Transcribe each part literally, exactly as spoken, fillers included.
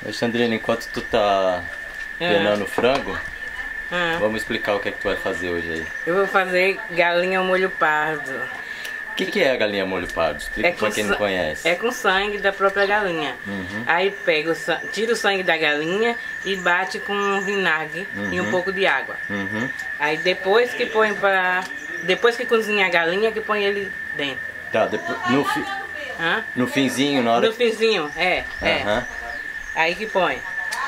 Alexandrina, enquanto tu tá penando o frango, Ah. vamos explicar o que é que tu vai fazer hoje aí. Eu vou fazer galinha ao molho pardo. O que, que é a galinha molho pardo? Explica pra quem não conhece. É com sangue da própria galinha. Uhum. Aí pega o sangue, tira o sangue da galinha e bate com vinagre Uhum. e um pouco de água. Uhum. Aí depois que põe para depois que cozinha a galinha, que põe ele dentro. Tá, depois, no, fi, Hã? no finzinho, na hora No finzinho, é, é. Aham. Aí que põe.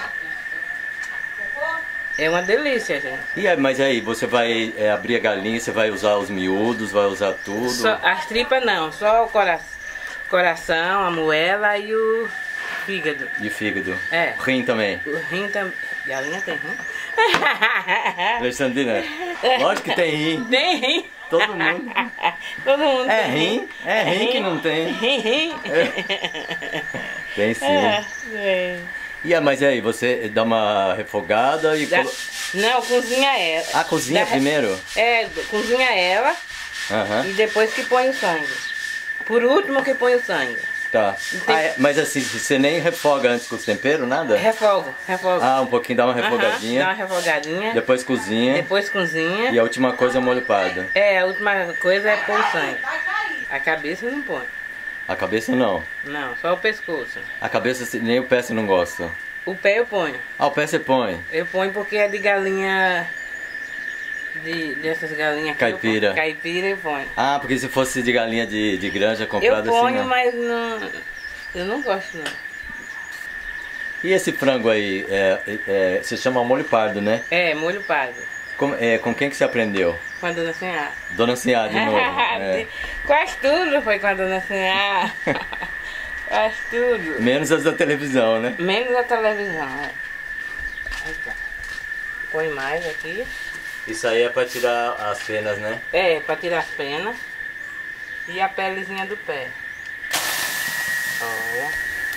É uma delícia, gente. E aí, mas aí, você vai é, abrir a galinha, você vai usar os miúdos, vai usar tudo? Só, as tripas não, só o cora coração, a moela e o fígado. E o fígado? É. O rim também? O rim também. Galinha tem rim? Alexandrina, lógico que tem rim. Tem rim. Todo mundo. Todo mundo É tem rim? É rim que não tem. Rim, rim. Tem sim. É, é. E aí, mas aí, você dá uma refogada e... Da- colo- Não, cozinha ela. Ah, cozinha Da- primeiro? É, cozinha ela Aham. e depois que põe o sangue. Por último que põe o sangue. Tá. tem- Ah, é, mas assim, você nem refoga antes com os temperos, nada? Refogo, refogo. Ah, um pouquinho, dá uma Aham, refogadinha. dá uma refogadinha. Depois cozinha. Depois cozinha. E a última coisa é o molho pardo. É, a última coisa é pôr o sangue. A cabeça não põe. A cabeça não. Não, só o pescoço. A cabeça você- nem o pé você não gosta. O pé eu ponho. Ah, o pé você põe. Eu ponho porque é de galinha. De, dessas galinhas aqui. Caipira. Eu ponho. Caipira eu ponho. Ah, porque se fosse de galinha de, de granja Eu comprada ponho, assim, não. mas não. Eu não gosto não. E esse frango aí, é, é, você chama molho pardo, né? É, molho pardo. Com, é, com quem que você aprendeu? Com a dona Sinhá. Dona Sinhá, de novo. É. Quase tudo foi com a dona Sinhá. Quase tudo. Menos as da televisão, né? Menos a televisão, é. Aí tá. Põe mais aqui. Isso aí é pra tirar as penas, né? É, pra tirar as penas. E a pelezinha do pé. Olha.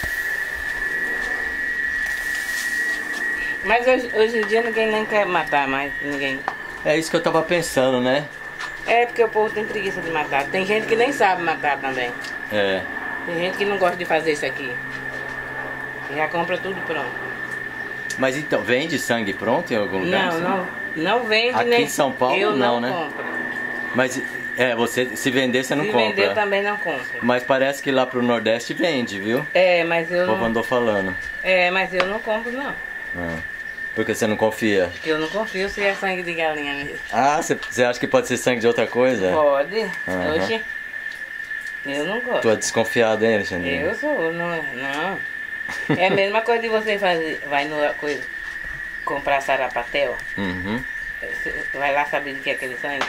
Mas hoje, hoje em dia ninguém nem quer matar mais, ninguém. É isso que eu tava pensando, né? É porque o povo tem preguiça de matar. Tem gente que nem sabe matar também. É. Tem gente que não gosta de fazer isso aqui. Já compra tudo pronto. Mas então, vende sangue pronto em algum lugar? Não, assim? não, não vende Aqui nem. em São Paulo, eu não, não, né? compro. Mas, é, você, se vender você não Se compra. vender eu também não compro. Mas parece que lá pro Nordeste vende, viu? É, mas eu O povo não. andou falando. É, mas eu não compro não. Ah, porque você não confia. Porque eu não confio se é sangue de galinha mesmo. Ah, você, você acha que pode ser sangue de outra coisa? Pode. Aham. Oxe. Eu não gosto. Tu é desconfiado, hein, Alexandre? Eu sou, não é? Não. É a mesma coisa de você fazer. Vai no coisa. Comprar sarapatel. Uhum. Você vai lá saber de que é aquele sangue?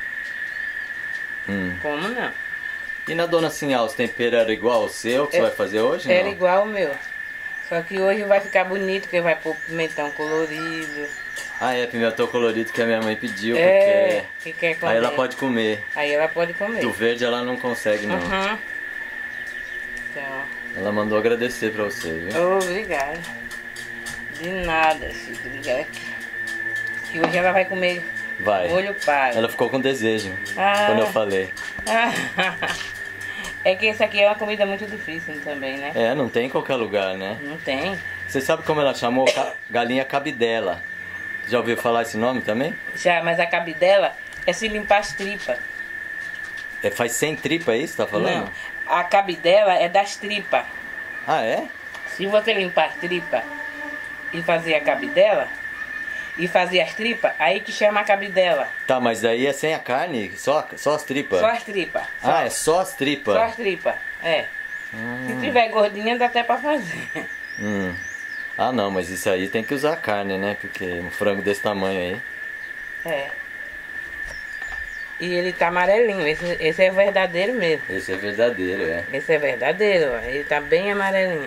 Hum. Como não? E na Dona Sinhá, os temperos eram igual ao seu que É- você vai fazer hoje? Era não? igual o meu. Só que hoje vai ficar bonito, porque vai pôr pimentão colorido. Ah, é, pimentão colorido que a minha mãe pediu, É, que quer porque comer. aí ela pode comer. Aí ela pode comer. Do verde ela não consegue, não. Uhum. Então, Ela mandou agradecer pra você, viu? obrigada. De nada, Chico. Obrigada. Que hoje ela vai comer Vai. molho pardo. Ela ficou com desejo Ah. quando eu falei. É que esse aqui é uma comida muito difícil também, né? É, não tem em qualquer lugar, né? Não tem. Você sabe como ela chamou? Ca- Galinha cabidela. Já ouviu falar esse nome também? Já, mas a cabidela é se limpar as tripas. É, faz sem tripa, é isso que tá falando? Não. A cabidela é das tripas. Ah, é? Se você limpar as tripas e fazer a cabidela, e fazer as tripas, aí que chama a cabidela. Tá, mas daí é sem a carne? Só, só as tripas? Só as tripas. Só, Ah, é só as tripas? só as tripas, é. Se tiver gordinha, dá até pra fazer. Hum. Ah, não, mas isso aí tem que usar carne, né? Porque um frango desse tamanho aí. É. E ele tá amarelinho, esse, esse é verdadeiro mesmo. Esse é verdadeiro, é. Esse é verdadeiro, ó. Ele tá bem amarelinho.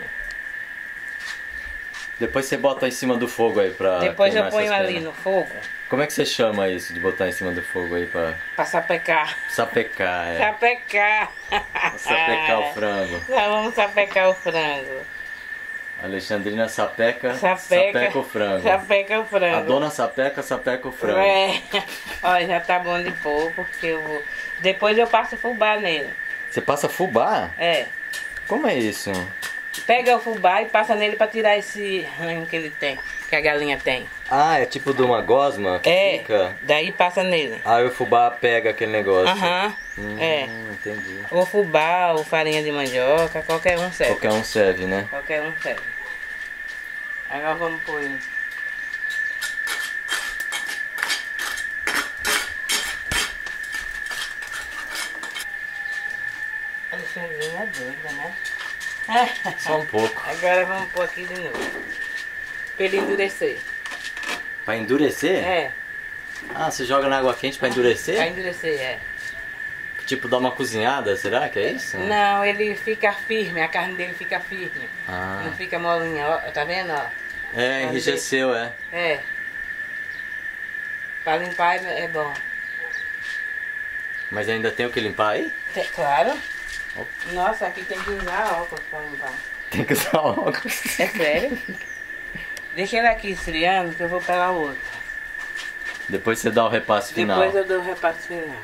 Depois você bota em cima do fogo aí pra Depois eu queimar ponho essas ali penas. no fogo, Como é que você chama isso de botar em cima do fogo aí pra pra sapecar. sapecar, é? Sapecar. Sapecar o frango. Nós vamos sapecar o frango. Alexandrina sapeca, Sapeca, sapeca o frango. Sapeca o frango. A dona sapeca, sapeca o frango. É. Ó, já tá bom de pôr, porque eu vou... Depois eu passo fubá nele. Você passa fubá? É. Como é isso? Pega o fubá e passa nele pra tirar esse ranho que ele tem, que a galinha tem. Ah, é tipo de uma gosma que É, fica? daí passa nele. Aí o fubá pega aquele negócio. Aham, Hum, é. Entendi. Ou fubá, ou farinha de mandioca, qualquer um serve. Qualquer um serve, né? Qualquer um serve. Agora vamos pôr ele. Alexandrinha é doida, né? Só um pouco. Agora vamos pôr aqui de novo. Pra ele endurecer. Pra endurecer? É, Ah, você joga na água quente pra endurecer? pra endurecer, é. Tipo, dá uma cozinhada, será que é isso? Não, ele fica firme, a carne dele fica firme. Ah. Não fica molinha, ó, tá vendo, ó? É, enrijeceu, é. É. Pra limpar é é bom. Mas ainda tem o que limpar aí? Tem- claro. Nossa, aqui tem que usar óculos pra limpar. Tem que usar óculos. É sério? Deixa ele aqui esfriando que eu vou pegar o outro. Depois você dá o repasse final. Depois eu dou o repasse final.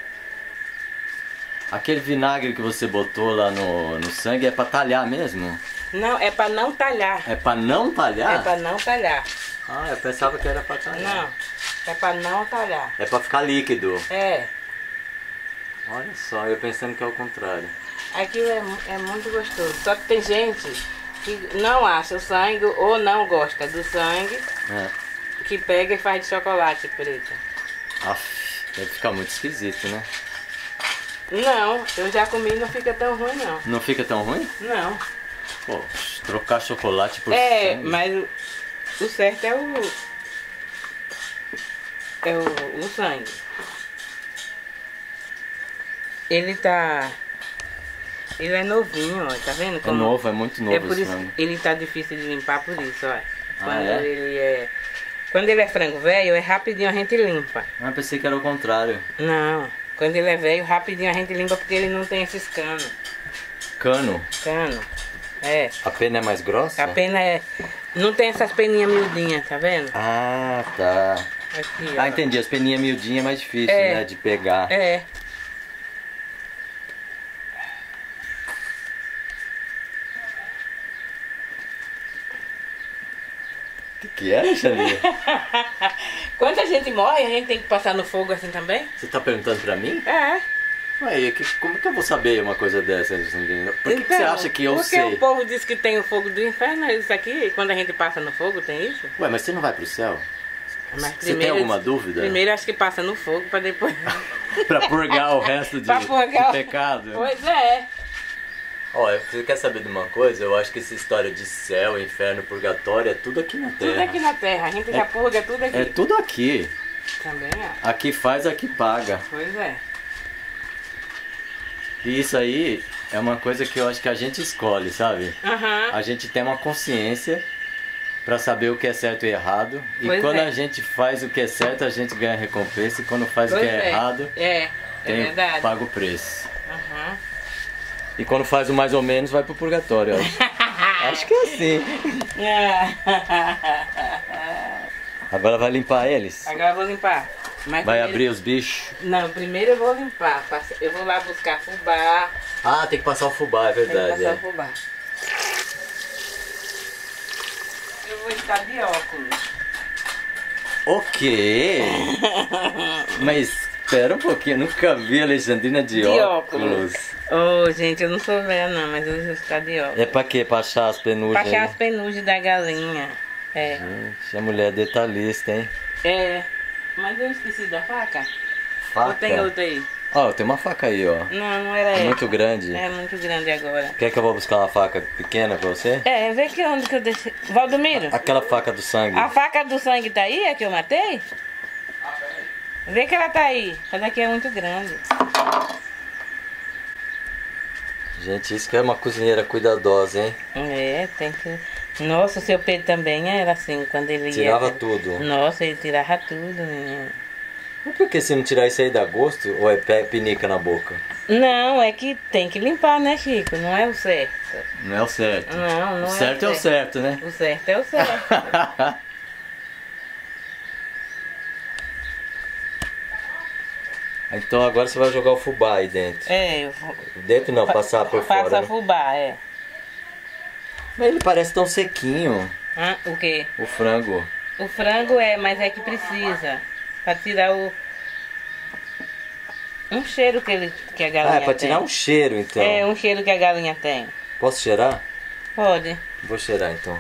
Aquele vinagre que você botou lá no, no sangue é pra talhar mesmo? Não, é pra não talhar. É pra não talhar? É pra não talhar. Ah, eu pensava que era pra talhar. Não, é pra não talhar. É pra ficar líquido. É. Olha só, eu pensando que é o contrário. Aquilo é, mu- é muito gostoso. Só que tem gente que não acha o sangue ou não gosta do sangue, É. que pega e faz de chocolate preto. Aff, deve ficar muito esquisito, né? Não, eu já comi e não fica tão ruim não. Não fica tão ruim? Não. Pô, trocar chocolate por É, sangue. mas o, o certo é o. É o, o sangue. Ele tá. Ele é novinho, ó, tá vendo? É novo, é muito novo É por esse isso frango. ele tá difícil de limpar por isso, ó. Quando é? ele é. Quando ele é frango velho, é rapidinho a gente limpa. Ah, pensei que era o contrário. Não. Quando ele é velho, rapidinho a gente limpa porque ele não tem esses canos. Cano. Cano. É. A pena é mais grossa? A pena é. Não tem essas peninhas miudinhas, tá vendo? Ah, tá. Aqui, Ah, ó. entendi. As peninhas miudinhas é mais difícil, É. né? De pegar. É. O que, que é, Alexandre? Quando a gente morre, a gente tem que passar no fogo assim também? Você tá perguntando pra mim? É. Ué, que, como que eu vou saber uma coisa dessa, Alexandrina? Por que, que você acha que eu porque sei? o povo diz que tem o fogo do inferno, isso aqui, quando a gente passa no fogo, tem isso? Ué, mas você não vai pro céu? Mas Você tem alguma dúvida? Primeiro acho que passa no fogo, pra depois... Pra purgar o resto de, Pra purgar de o- pecado? Pois é. Olha, você quer saber de uma coisa? Eu acho que essa história de céu, inferno, purgatório é tudo aqui na Terra. Tudo aqui na terra, a gente já purga tudo aqui. É tudo aqui. Também, ó. Aqui faz, aqui paga. Pois é. E isso aí é uma coisa que eu acho que a gente escolhe, sabe? Aham. A gente tem uma consciência pra saber o que é certo e errado. E Pois quando é. a gente faz o que é certo, a gente ganha recompensa. E quando faz o Pois que é, é. errado, É, é tem, verdade. paga o preço. Aham. E quando faz o mais ou menos, vai pro purgatório. eu Acho, acho que é assim. Agora vai limpar eles? Agora eu vou limpar. Mas Vai primeiro- abrir os bichos? Não, primeiro eu vou limpar. Passa- Eu vou lá buscar fubá. Ah, tem que passar o fubá, é Tem que verdade. passar É. o fubá. Eu vou estar de óculos. O quê? Mas espera um pouquinho, eu nunca vi a Alexandrina de, De óculos. Ô, gente, eu não sou velha não, mas eu vou estar de óculos. É pra quê? Pra achar as penugem Pra achar aí? as penugem da galinha. É. Gente, a mulher é detalhista, hein? É. Mas eu esqueci da faca. Faca? Ou tem outra aí? Ó, tem uma faca aí, ó. Não, não era É essa. muito grande. É muito grande agora. Quer que eu vou buscar uma faca pequena pra você? É, vê que onde que eu deixei. Valdomiro, Aquela faca do sangue. a faca do sangue tá aí, a que eu matei? Vê que ela tá aí. Essa daqui é muito grande. Gente, isso que é uma cozinheira cuidadosa, hein? É, tem que. Nossa, o seu Pedro também era assim, quando ele Tirava ia. tudo. Nossa, ele tirava tudo, menino. Mas por que se não tirar isso aí dá gosto ou é pe- pinica na boca? Não, é que tem que limpar, né, Chico? Não é o certo. Não é o certo. Não, não o é certo é o certo, né? O certo é o certo. Então agora você vai jogar o fubá aí dentro. É, eu vou. Dentro não, passar por Passa fora. né? fubá, é. Mas ele parece tão sequinho. Ah, o quê? O frango. O frango é, mas é que precisa. Pra tirar o... Um cheiro que, ele, que a galinha Ah, é pra tem. tirar um cheiro então. É, um cheiro que a galinha tem. Posso cheirar? Pode. Vou cheirar então.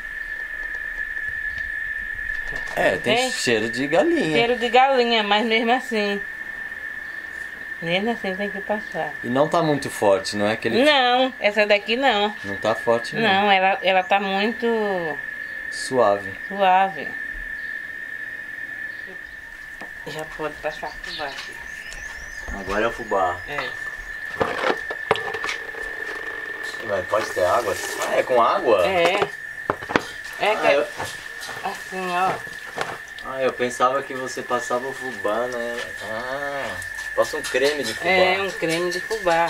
É, tem Tem? cheiro de galinha. Cheiro de galinha, mas mesmo assim. Mesmo assim tem que passar. E não tá muito forte, não é que ele... Não, essa daqui não. Não tá forte não. Não, ela, ela tá muito Suave. suave. Já pode passar por baixo. Agora é o fubá. É. Mas pode ter água? Ah, é com água? É. É que Ah, eu... assim, ó. ah, eu pensava que você passava o fubá, né? Ah, passa um creme de fubá. É um creme de fubá.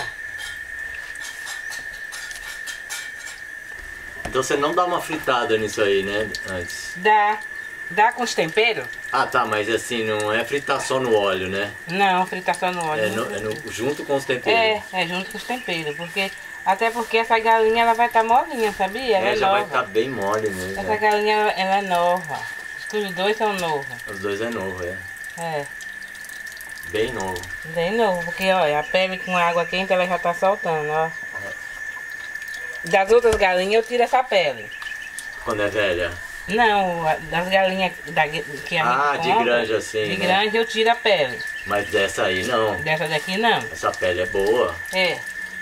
Então você não dá uma fritada nisso aí, né? Antes. Dá. Dá com os temperos? Ah, tá, mas assim, não é fritar só no óleo, né? Não, fritar só no óleo. É, no, é no- junto com os temperos. É, é junto com os temperos, porque até porque essa galinha ela vai estar molinha, sabia? Ela é, É, já nova. vai estar bem mole mesmo. Essa é. galinha ela, ela é nova. Acho que os dois são novos. Os dois é novo, é. É, Bem novo. bem novo, porque olha, a pele com água quente ela já tá soltando, ó. Das outras galinhas eu tiro essa pele. Quando é velha. Não, a- das galinhas da, que a Ah, gente de compra, granja assim, De né? granja eu tiro a pele. Mas dessa aí não. Dessa daqui não. Essa pele é boa. É.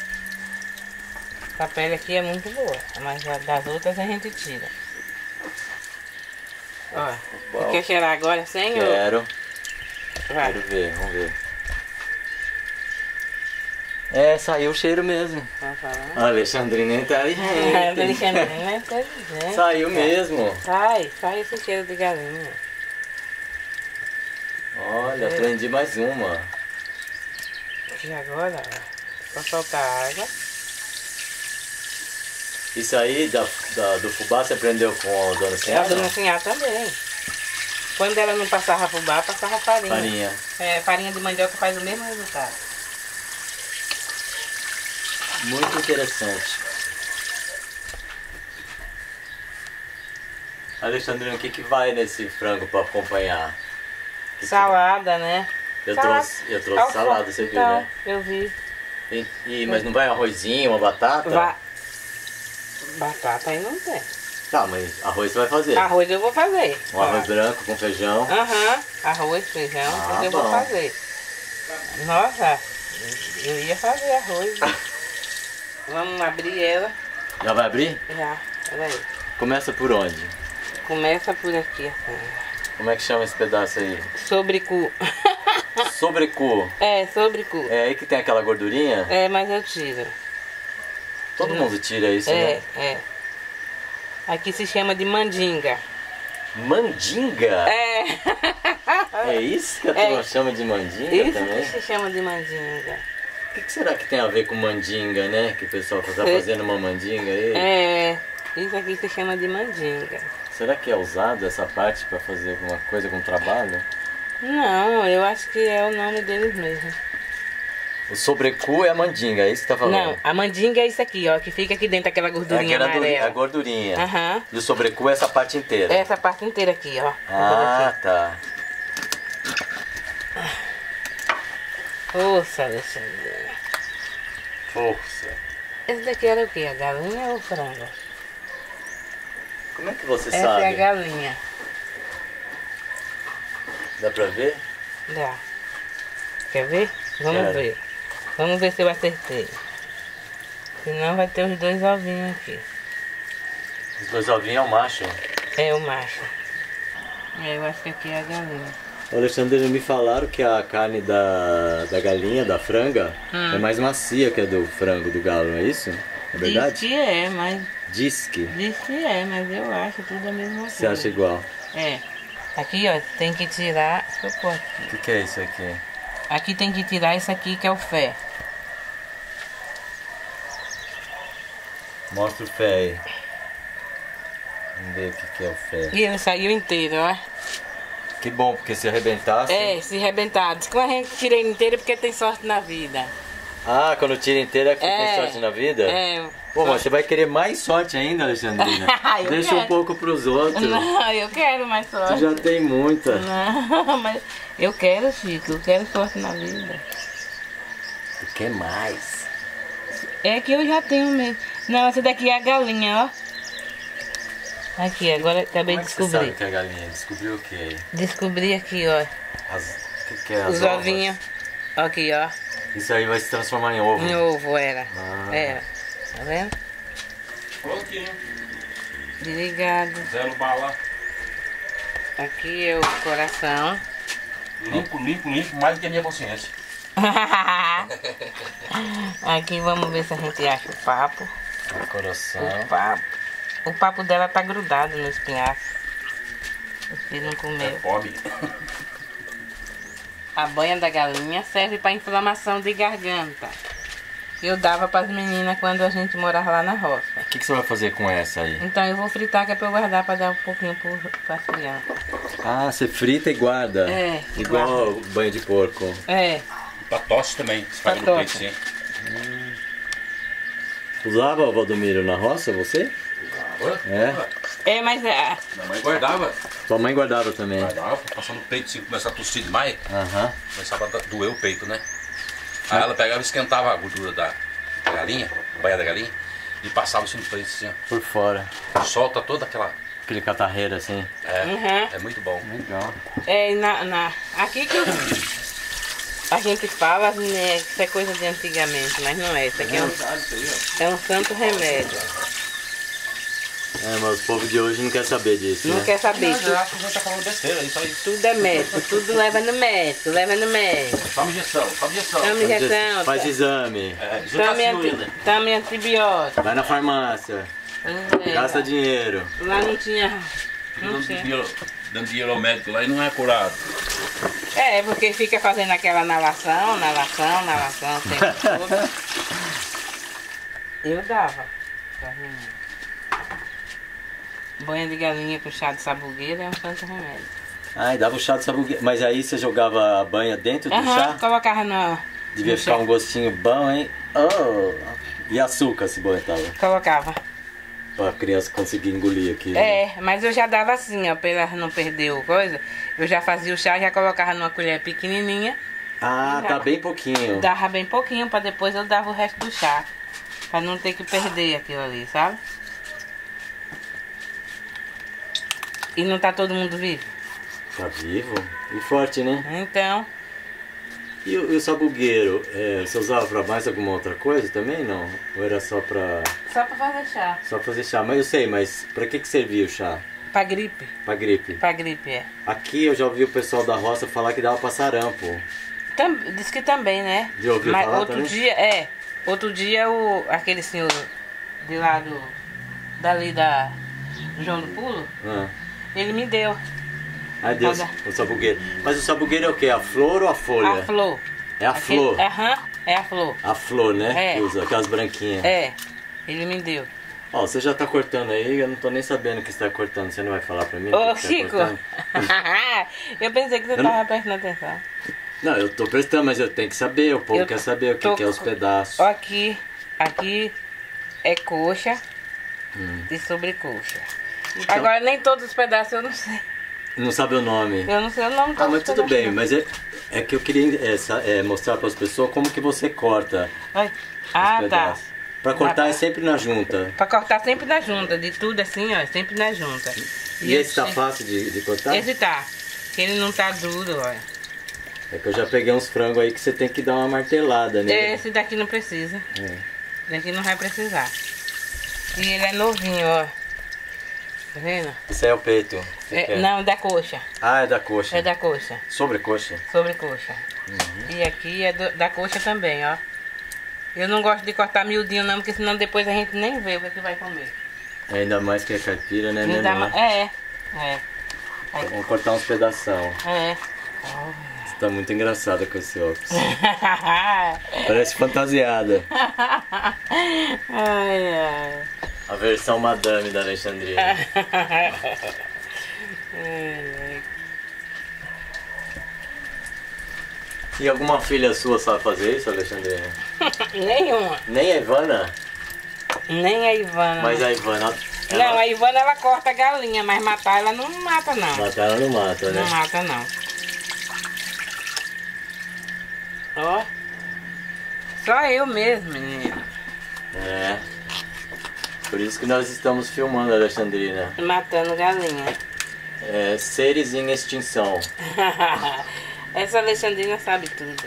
Essa pele aqui é muito boa, mas a das outras a gente tira. Ó, Bom. você quer cheirar agora sem ou... Quero. Vai. Quero ver, vamos ver. É, saiu o cheiro mesmo. Vamos falar. A Alexandrina tá aí. Ah, Alexandrina é inteligente. Saiu mesmo. Sai, sai esse cheiro de galinha. Olha, aprendi mais uma. E agora, ó, só soltar água. Isso aí da, da- do fubá você aprendeu com a dona E a Senhora? dona Sinhá também. Quando ela não passava fubá, passava farinha. Farinha. É, farinha de mandioca faz o mesmo resultado. Muito interessante. Alexandrina, o que, que vai nesse frango para acompanhar? Que Salada, né? que- Eu Salada. trouxe, eu trouxe Alfa- salada, você viu, Tá, né? Eu vi. E, e- mas não vai um arrozinho, uma batata? Va- Batata aí não tem. Tá, mas arroz você vai fazer. Arroz eu vou fazer. Um arroz branco com feijão. Aham, arroz, feijão, Ah, tudo eu vou bom. fazer. Nossa, eu ia fazer arroz. Vamos abrir ela. Já vai abrir? Já, peraí. Começa por onde? Começa por aqui, assim. Como é que chama esse pedaço aí? Sobrecu. Sobrecu. É, sobrecu. É aí que tem aquela gordurinha? É, mas eu tiro. Todo mundo tira isso, É, né? é. Aqui se chama de mandinga. Mandinga? É. É isso que a É. turma chama de mandinga Isso também? que se chama de mandinga. O que, que será que tem a ver com mandinga, né? Que o pessoal está Sei. fazendo uma mandinga aí? É, isso aqui se chama de mandinga. Será que é usado essa parte para fazer alguma coisa com trabalho? Não, eu acho que é o nome deles mesmo. O sobrecu é a mandinga, é isso que tá falando? Não, a mandinga é isso aqui, ó, que fica aqui dentro, aquela é gordurinha aquela durinha, a amarela. gordurinha. Aham. E o sobrecu é essa parte inteira? Essa parte inteira aqui, ó. Ah, tá. Força, Alexandre. Força. Esse daqui era o quê? A galinha ou o frango? Como é que você Essa sabe? é a galinha. Dá pra ver? Dá. Quer ver? Vamos Quero. ver. Vamos ver se eu acertei. Senão vai ter os dois ovinhos aqui. Os dois ovinhos é o macho. É o macho. É, eu acho que aqui é a galinha. O Alexandre, me falaram que a carne da, da galinha, da franga, Hum. é mais macia que a do frango, do galo, não é isso? É Diz verdade? que é, mas. Diz que. Diz que é, mas eu acho tudo a mesma coisa. Você acha igual? É. Aqui, ó, tem que tirar. Deixa eu pôr O aqui. que, que é isso aqui? Aqui tem que tirar isso aqui que é o fé. Mostra o fé aí. Vamos ver o que, que é o fé. E ele saiu inteiro, ó. Que bom, porque se arrebentasse... É, se arrebentar. Diz que a gente tira ele inteiro porque tem sorte na vida. Ah, quando tira inteiro é porque tem É. sorte na vida? É, Pô, mas você vai querer mais sorte ainda, Alexandrina? Eu Deixa quero. um pouco pros outros. Não, eu quero mais sorte. Você já tem muita. Não, mas eu quero, Chico, eu quero sorte na vida. Tu quer mais? É que eu já tenho mesmo. Não, essa daqui é a galinha, ó. Aqui, agora acabei Como de é que você sabe descobrir. que é a galinha? Descobriu o quê? Descobri aqui, ó. As... O que, que é as Os ovas? ovinhos. Aqui, ó. Isso aí vai se transformar em ovo. Em ovo era. Ah. Era. Tá vendo? Prontinho. Desligado. Zero bala. Aqui é o coração. Limpo, limpo, limpo, mais do que a minha consciência. Aqui vamos ver se a gente acha o papo. O coração. O papo. O papo dela tá grudado no espinhaço. O filho não comeu. Come. A banha da galinha serve para inflamação de garganta. Eu dava para as meninas quando a gente morava lá na roça. O que, que você vai fazer com essa aí? Então eu vou fritar, que é para eu guardar para dar um pouquinho para as crianças. Ah, você frita e guarda. É, Igual banho de porco. É. Pra tosse também. Você faz no Pra peito, tosse. sim. Usava, Valdomiro, na roça, você? É. É, mas é, Minha mãe guardava. Sua mãe guardava também. Guardava, passando no peito, assim, começar a tossir demais. Aham. Começava a doer o peito, né? Aí ela pegava e esquentava a gordura da galinha, a baia da galinha, e passava assim no peito, assim, Por fora. ó. Solta toda aquela... Aquele catarreiro assim. É, Uhum. é muito bom. Legal. é na, na, aqui que eu, a gente fala, né, que isso é coisa de antigamente, mas não é. Isso aqui é um, é um santo remédio. É, mas o povo de hoje não quer saber disso, Não né? quer saber. Eu Tudo, acho que a gente tá falando besteira, isso aí. tudo é médico, tudo leva no médico, leva no médico. Toma injeção, toma injeção. Tome injeção, Faz exame. É, tome, isotacilina. anti, tome antibiótico. Vai na farmácia. É, Gasta dinheiro. lá não tinha. Não Dando tinha. dinheiro, dando dinheiro ao médico lá e não é curado. É, porque fica fazendo aquela inalação, inalação, inalação o tempo todo. Eu dava. pra menina. Banha de galinha com chá de sabugueira é um santo remédio. Ai, dava o chá de sabugueiro. Mas aí você jogava a banha dentro do Aham, chá? colocava no. Devia no ficar chá. um gostinho bom, hein? Oh! E açúcar se botava. Colocava. Pra criança conseguir engolir aqui. É, mas eu já dava assim, ó, pra ela não perder o coisa. Eu já fazia o chá, já colocava numa colher pequenininha. Ah, tá bem pouquinho. Dava bem pouquinho, pra depois eu dava o resto do chá. Pra não ter que perder aquilo ali, sabe? E não tá todo mundo vivo? Tá vivo? E forte, né? Então, E o, e o sabugueiro, é, você usava pra mais alguma outra coisa também, não? Ou era só pra, só pra fazer chá. só fazer chá? Mas eu sei, mas pra que que servia o chá? Pra gripe. Pra gripe? Pra gripe, é. Aqui eu já ouvi o pessoal da roça falar que dava pra sarampo. Tam, diz que também, né? Já ouviu Mas falar outro também? dia, é. Outro dia o, aquele senhor de lá do. Dali da. Do João do Pulo, Ah. ele me deu Ai Deus, Olha. o sabugueiro. Mas o sabugueiro é o quê? A flor ou a folha? a flor. É a Aquele- flor. Aham, é a flor. A flor, né? É. Que usa, aquelas branquinhas. É, ele me deu. Ó, você já tá cortando aí, eu não tô nem sabendo o que você tá cortando. Você não vai falar pra mim? o Ô, que você Chico! tá cortando? Eu pensei que você Eu não- tava prestando atenção. Não, eu tô prestando, mas eu tenho que saber. O povo Eu quer saber o que, tô- que é os pedaços. Ó, aqui, aqui é coxa Hum. e sobrecoxa. Então- Agora nem todos os pedaços eu não sei. Não sabe o nome. Eu não sei o nome de Ah, todos mas os tudo pedaços, bem, não. mas é, é que eu queria é, sa- é, mostrar para as pessoas como que você corta Ai. os Ah, tá. pedaços. Pra cortar é sempre na junta. Pra cortar sempre na junta, de tudo assim, ó, sempre na junta. E, esse tá fácil de, de cortar? Esse tá, que ele não tá duro, ó. É que eu já peguei uns frangos aí que você tem que dar uma martelada, né? Esse daqui não precisa, É. esse daqui não vai precisar. E ele é novinho, ó. Tá vendo? Isso aí é o peito. Você É, quer? não, da coxa. Ah, é da coxa. É da coxa, Sobrecoxa. sobre coxa. Uhum. E aqui é do- da coxa também, ó. Eu não gosto de cortar miudinho não, porque senão depois a gente nem vê o que, é que vai comer. Ainda mais que é caipira, né? Não né, dá não, ma- né? É, é, Vamos cortar uns pedação. é. Você tá muito engraçada com esse óculos. Parece fantasiada. Ai, ai. A versão madame da Alexandrina. Ai, E alguma filha sua sabe fazer isso, Alexandrina? ai. Nenhuma. Nem a Ivana? Nem a Ivana. Mas a Ivana... Ela... Não, a Ivana ela corta a galinha, mas matar ela não mata não. Matar ela não mata, né? Não mata não. Ó. Só eu mesmo, menino. É. Por isso que nós estamos filmando, Alexandrina. Matando galinha. É, seres em extinção. Essa Alexandrina sabe tudo.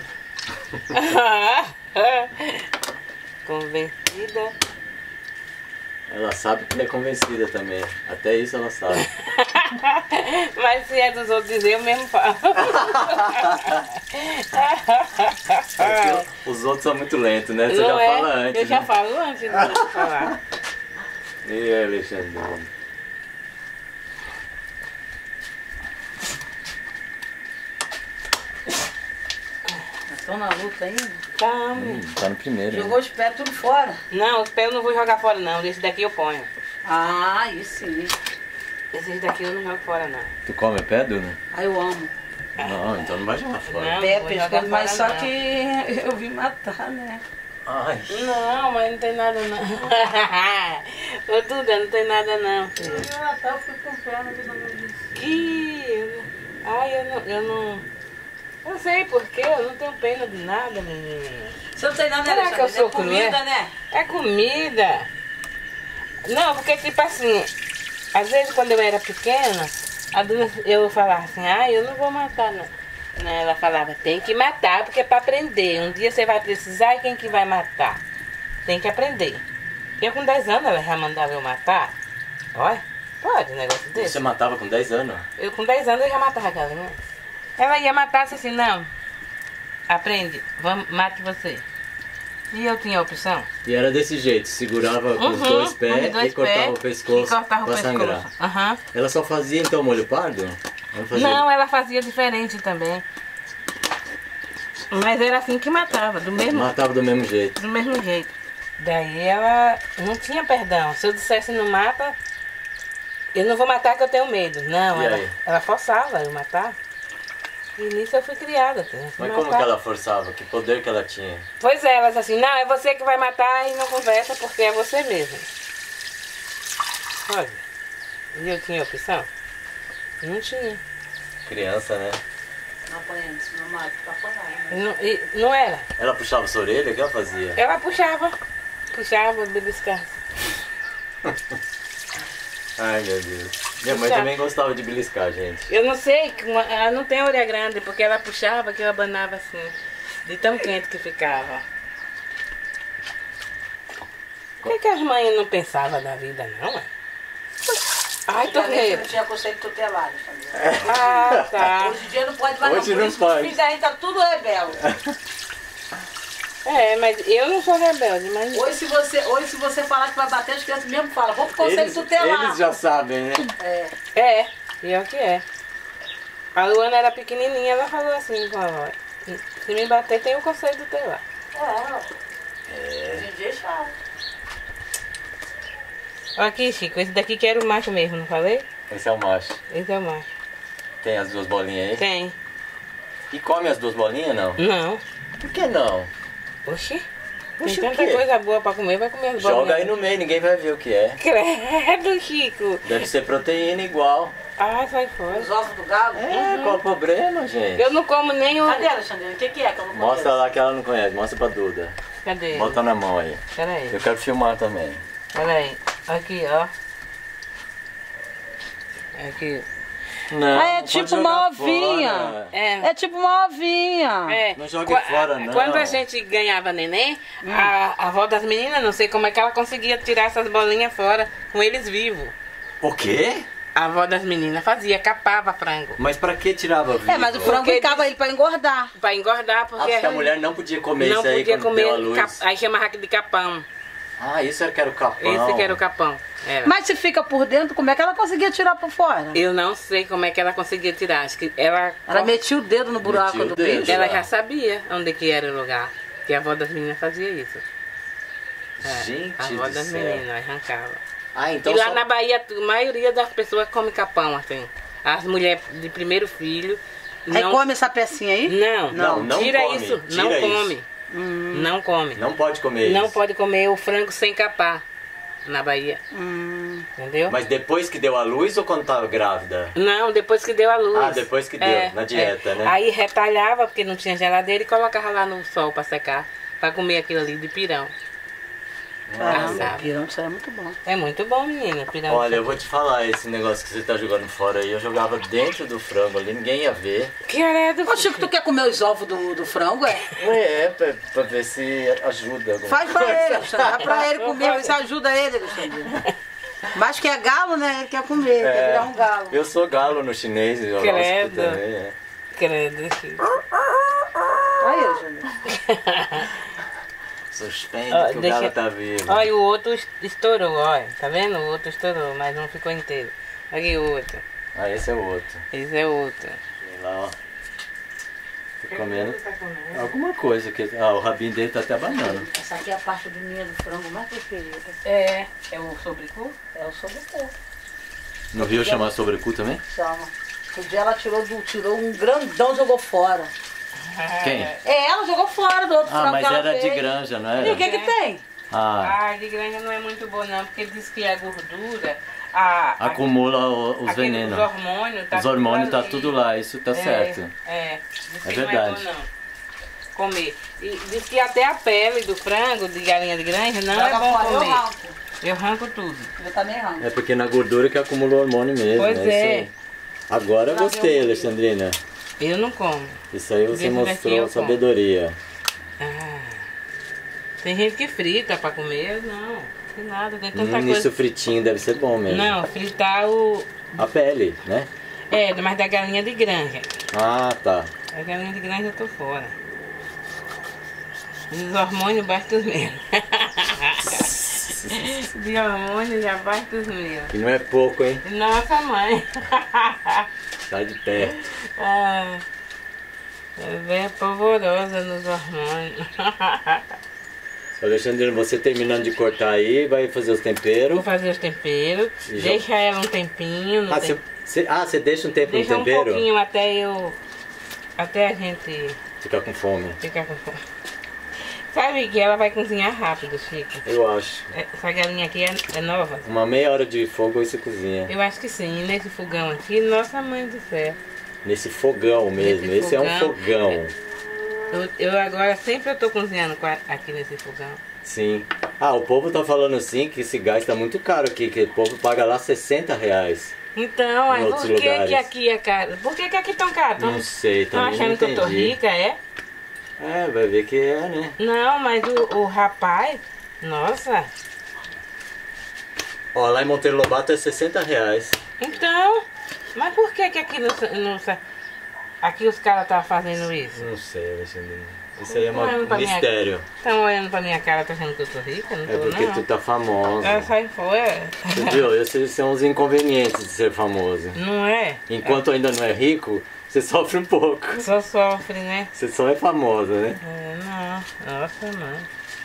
Convencida. Ela sabe que é convencida também. Até isso ela sabe. Mas se é dos outros dizer, eu mesmo falo. É que os outros são muito lentos, né? Você Não já é? fala antes. Eu já né? falo antes de você falar. E Alexandrina. Estão na luta ainda? Tá, Hum, tá no primeiro. Jogou os pés tudo fora. não, os pés eu não vou jogar fora não. Esse daqui eu ponho. Ah, aí sim. Esses daqui eu não jogo fora não. Tu come pé, Duna? Aí eu amo. Não, então não vai jogar fora. Não. Pé, vou pescoço, jogar mas fora, só não. que eu vim matar, né? Ai. Não, mas não tem nada não. Ô Duda, não tem nada não. Filho. Eu vim matar, eu fui com perna de novo. Que... Ai, eu não... Eu não... Eu sei porque eu não tenho pena de nada, menina. Você não tem nada, Será né, que eu Alexandre? sou É comida, comida? né? É comida. Não, porque tipo assim, às vezes quando eu era pequena, a Duda, eu falava assim, ah, eu não vou matar não. Não, ela falava, tem que matar porque é pra aprender. Um dia você vai precisar e quem que vai matar? Tem que aprender. Eu com dez anos ela já mandava eu matar. Olha, pode um negócio desse. Você matava com dez anos? Eu com dez anos eu já matava a galinha. Ela ia matar assim, não. Aprende, vamos, mate você. E eu tinha a opção. E era desse jeito, segurava com os Uhum, dois com pés os dois e cortava pés o pescoço e cortava o pra sangrar. pescoço. Aham. Ela só fazia então molho pardo? Ela fazia... Não, ela fazia diferente também. Mas era assim que matava, do mesmo, Matava do mesmo jeito. do mesmo jeito. Daí ela não tinha perdão. Se eu dissesse não mata, eu não vou matar que eu tenho medo. Não, E ela, aí? ela forçava eu matar. E nisso eu fui criada. Tinha que Mas matar. como que ela forçava? Que poder que ela tinha? Pois é, ela disse assim, não, é você que vai matar e não conversa porque é você mesmo. Olha, e eu tinha opção? Não tinha. Criança, né? Não apanhando, se não mata, tá apanhando. E Não, e não era. Ela puxava sua orelha? O que ela fazia? Ela puxava, puxava, beliscava. Ai, meu Deus. Minha mãe Puxava. também gostava de beliscar, gente. Eu não sei, que uma- ela não tem orelha grande, porque ela puxava que eu abanava assim, de tão quente que ficava. Por que, que as mães não pensavam da vida, não? é? Ai, Antigamente torneio. não tinha conceito tutelado, Alexandre. Ah, tá. Hoje em dia não pode mais Hoje não. Por não isso que os pode. filhos da gente tá tudo rebelde. É, mas eu não sou rebelde, mas... Hoje se você, hoje, se você falar que vai bater, as crianças mesmo falam, vamos pro conceito Eles, tutelado. eles já sabem, né? É. É, pior que é. A Luana era pequenininha, ela falou assim com a avó, se me bater tem o conselho do teu lá. É, ó. Hoje em dia é chato. Olha aqui, Chico, esse daqui que era o macho mesmo, não falei? Esse é o macho. Esse é o macho. Tem as duas bolinhas aí? Tem. E come as duas bolinhas, não? Não. Por que não? Oxi. Tem Oxi, o tanta quê? coisa boa pra comer, vai comer as bolinhas. Joga aí no meio, ninguém vai ver o que é. Credo, Chico. Deve ser proteína igual. Ai, sai fora. Os ovos do galo. É, qual o problema, gente? Eu não como nem o... Cadê, Alexandre? O que, que é que eu não conheço? Mostra lá que ela não conhece, mostra pra Duda. Cadê? Bota na mão aí. Pera aí, Eu quero filmar também. pera aí. Aqui, ó. Aqui. Não, Ah, é não pode tipo jogar uma ovinha. fora. É. É tipo uma ovinha. É. Não jogue Qua- fora, não. Quando a gente ganhava neném, a, a avó das meninas, não sei como é que ela conseguia tirar essas bolinhas fora com eles vivos. O quê? A avó das meninas fazia, capava frango. Mas pra que tirava vivo? É, mas o frango Porque ficava ele pra engordar. Pra engordar, porque Acho que a mulher não podia comer não isso aí podia quando comer. deu a luz. cap- Aí chamava de capão. Ah, isso era que era o capão. Esse que era o capão. Era. Mas se fica por dentro, como é que ela conseguia tirar por fora? Eu não sei como é que ela conseguia tirar. Acho que ela, Ela metia o dedo no buraco Metia o do dedo. bicho. ela já sabia onde que era o lugar. Que a avó das meninas fazia isso. É, Gente a avó do das céu. meninas arrancava. Ah, então e lá só- na Bahia, a maioria das pessoas come capão, assim. As mulheres de primeiro filho. Aí não, come essa pecinha aí? Não, Não, não tira come, isso. tira não isso. come. Não come. Não pode comer Não isso. pode comer o frango sem capar. na Bahia. Hum. Entendeu? Mas depois que deu a luz ou quando tava grávida? Não, depois que deu a luz. Ah, depois que deu, na dieta, né? Aí retalhava, porque não tinha geladeira, e colocava lá no sol pra secar, pra comer aquilo ali de pirão. Caramba, Assava. pirão, isso aí é muito bom. É muito bom, menina, pirão. Olha, eu vou te falar, esse negócio que você tá jogando fora aí, eu jogava dentro do frango ali, ninguém ia ver. Que credo. Ô, Chico, tu quer comer os ovos do, do frango, é? Ué, é, pra, pra ver se ajuda. alguma Faz pra coisa. ele, Alexandre. Dá pra ele comer, isso ajuda ele, Alexandre. Mas que é galo, né? Ele quer comer, quer É, virar um galo. eu sou galo no chinês, eu Credo. também, é. Credo, Chico. Aí, Alexandre. Suspeito Ó, que o deixa- galo tá vivo. Olha, o outro es- estourou, olha. Tá vendo? O outro estourou, mas não ficou inteiro. Olha o outro. Ah, esse é o outro. Esse é outro. Sei lá, ó. Tô comendo alguma coisa. Que... Ah, o rabinho dele tá até abanando. Essa aqui é a parte do minha do frango mais preferida. É. É o sobrecu? É o sobrecu. No Rio chama sobrecu também? Chama. O dia ela tirou, do, tirou um grandão e jogou fora. Quem? É, ela jogou fora do outro Ah, frango mas que ela era de fez. granja, não E o era? que que tem? Ah, Ah, de granja não é muito boa não, porque diz que a gordura, a, acumula o- os aquele- venenos. Os hormônios, tá Os hormônios tudo tá ali. tudo lá, isso tá É, certo. É, diz que É não é verdade. bom não. Comer. E diz que até a pele do frango, de galinha de granja, não é Joga bom fora, eu comer. arranco. Eu arranco tudo. Eu também arranco. É porque na gordura que acumula o hormônio mesmo. Pois isso é. aí. Agora eu gostei, Alexandrina. Eu não como. Isso aí você Desse daqui mostrou eu como. sabedoria. Ah, tem gente que frita pra comer, eu não. Tem nada, tem tanta Hum, coisa. isso fritinho deve ser bom mesmo. Não, fritar o... A pele, né? É, mas da galinha de granja. Ah, tá. A galinha de granja eu tô fora. Os hormônios bastam os meus. De hormônio já basta os meus. Que não é pouco, hein? Nossa mãe. Tá de pé. Ah, é bem polvorosa nos hormônios. Alexandrina, você terminando de cortar aí, vai fazer os temperos. Vou fazer os temperos. E já- Deixa ela um tempinho. No Ah, tem- você, você- ah, você deixa um tempo Deixa no um tempero? pouquinho até eu. Até a gente Fica com fome. ficar com fome. Sabe que ela vai cozinhar rápido, Chico. Eu acho. Essa galinha aqui é, é nova. Uma meia hora de fogo aí você cozinha. Eu acho que sim. E nesse fogão aqui, nossa mãe do céu. Nesse fogão mesmo. Nesse Esse é um fogão. fogão. Eu, eu agora sempre eu tô cozinhando com a- aqui nesse fogão. Sim. Ah, o povo tá falando assim que esse gás tá muito caro aqui, que o povo paga lá sessenta reais. Então, Em mas outros por que, lugares. que aqui é caro? Por que, que aqui tão caro? Não sei, Estão também não achando que eu tô entendi. rica, é? É, vai ver que é, né? Não, mas o, o rapaz, nossa. Ó, lá em Monteiro Lobato é sessenta reais. Então, mas por que que aqui no, no aqui os caras tá fazendo isso? Não sei, Alexandrina. Isso aí é Não é um pra minha- mistério. Estão olhando pra minha cara, tá achando que eu tô rica? Não É tô, porque não. tu tá famosa. Ah, sai fora. Você viu? Esses são os inconvenientes de ser famoso. Não é? Enquanto ainda não é rico, você sofre um pouco. Só sofre, né? Você só é famosa, né? É, não. Nossa, não.